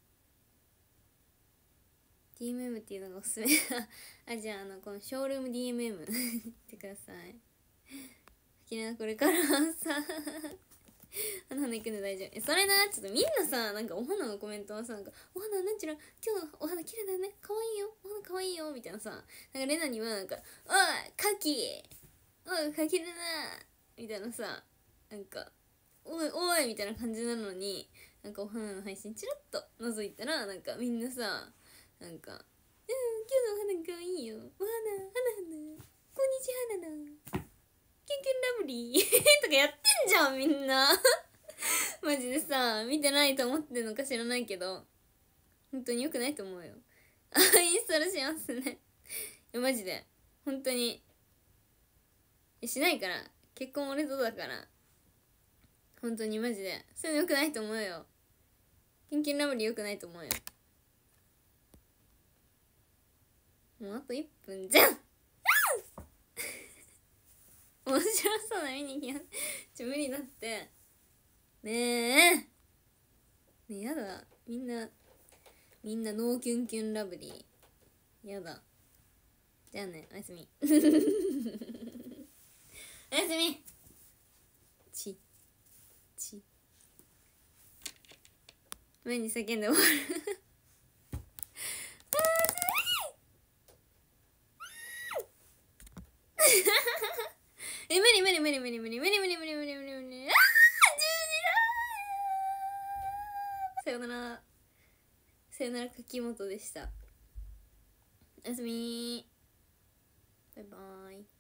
ディーエムエム っていうのがおすすめあ、じゃあ、あのこのショールーム ディーエムエム ってください。きれな、これからさお花行くんで大丈夫。え、それな、ちょっとみんなさ、なんかお花のコメントはさ、なんかお花なんちゅら、今日お花綺麗だよね、かわいいよ、お花かわいいよみたいなさ、なんかレナにはなんかおいカキおいカキルなみたいなさ、なんかおいおいみたいな感じなのに、なんかお花の配信チラッと覗いたら、なんかみんなさ、なんかうん、今日のお花かわいいよ、お花花花こんにちは花なキュンキュンラブリーとかやってんじゃんみんなマジでさ、見てないと思ってんのか知らないけど本当に良くないと思うよあ、インストールしますねいやマジで本当にしないから、結婚俺とだから、本当にマジでそういうの良くないと思うよ。キュンキュンラブリー良くないと思うよ。もうあといっぷんじゃん面白そうな見に行きますちょ無理だってねえねえ、やだ、みんなみんなノーキュンキュンラブリーやだ。じゃあね、おやすみおやすみちち前に叫んで終わるえ、無理無理無理無理無理無理無理無理無理無理無理、あーじゅうじだー、さよならさよなら柿本でした。おやすみー、バイバーイ。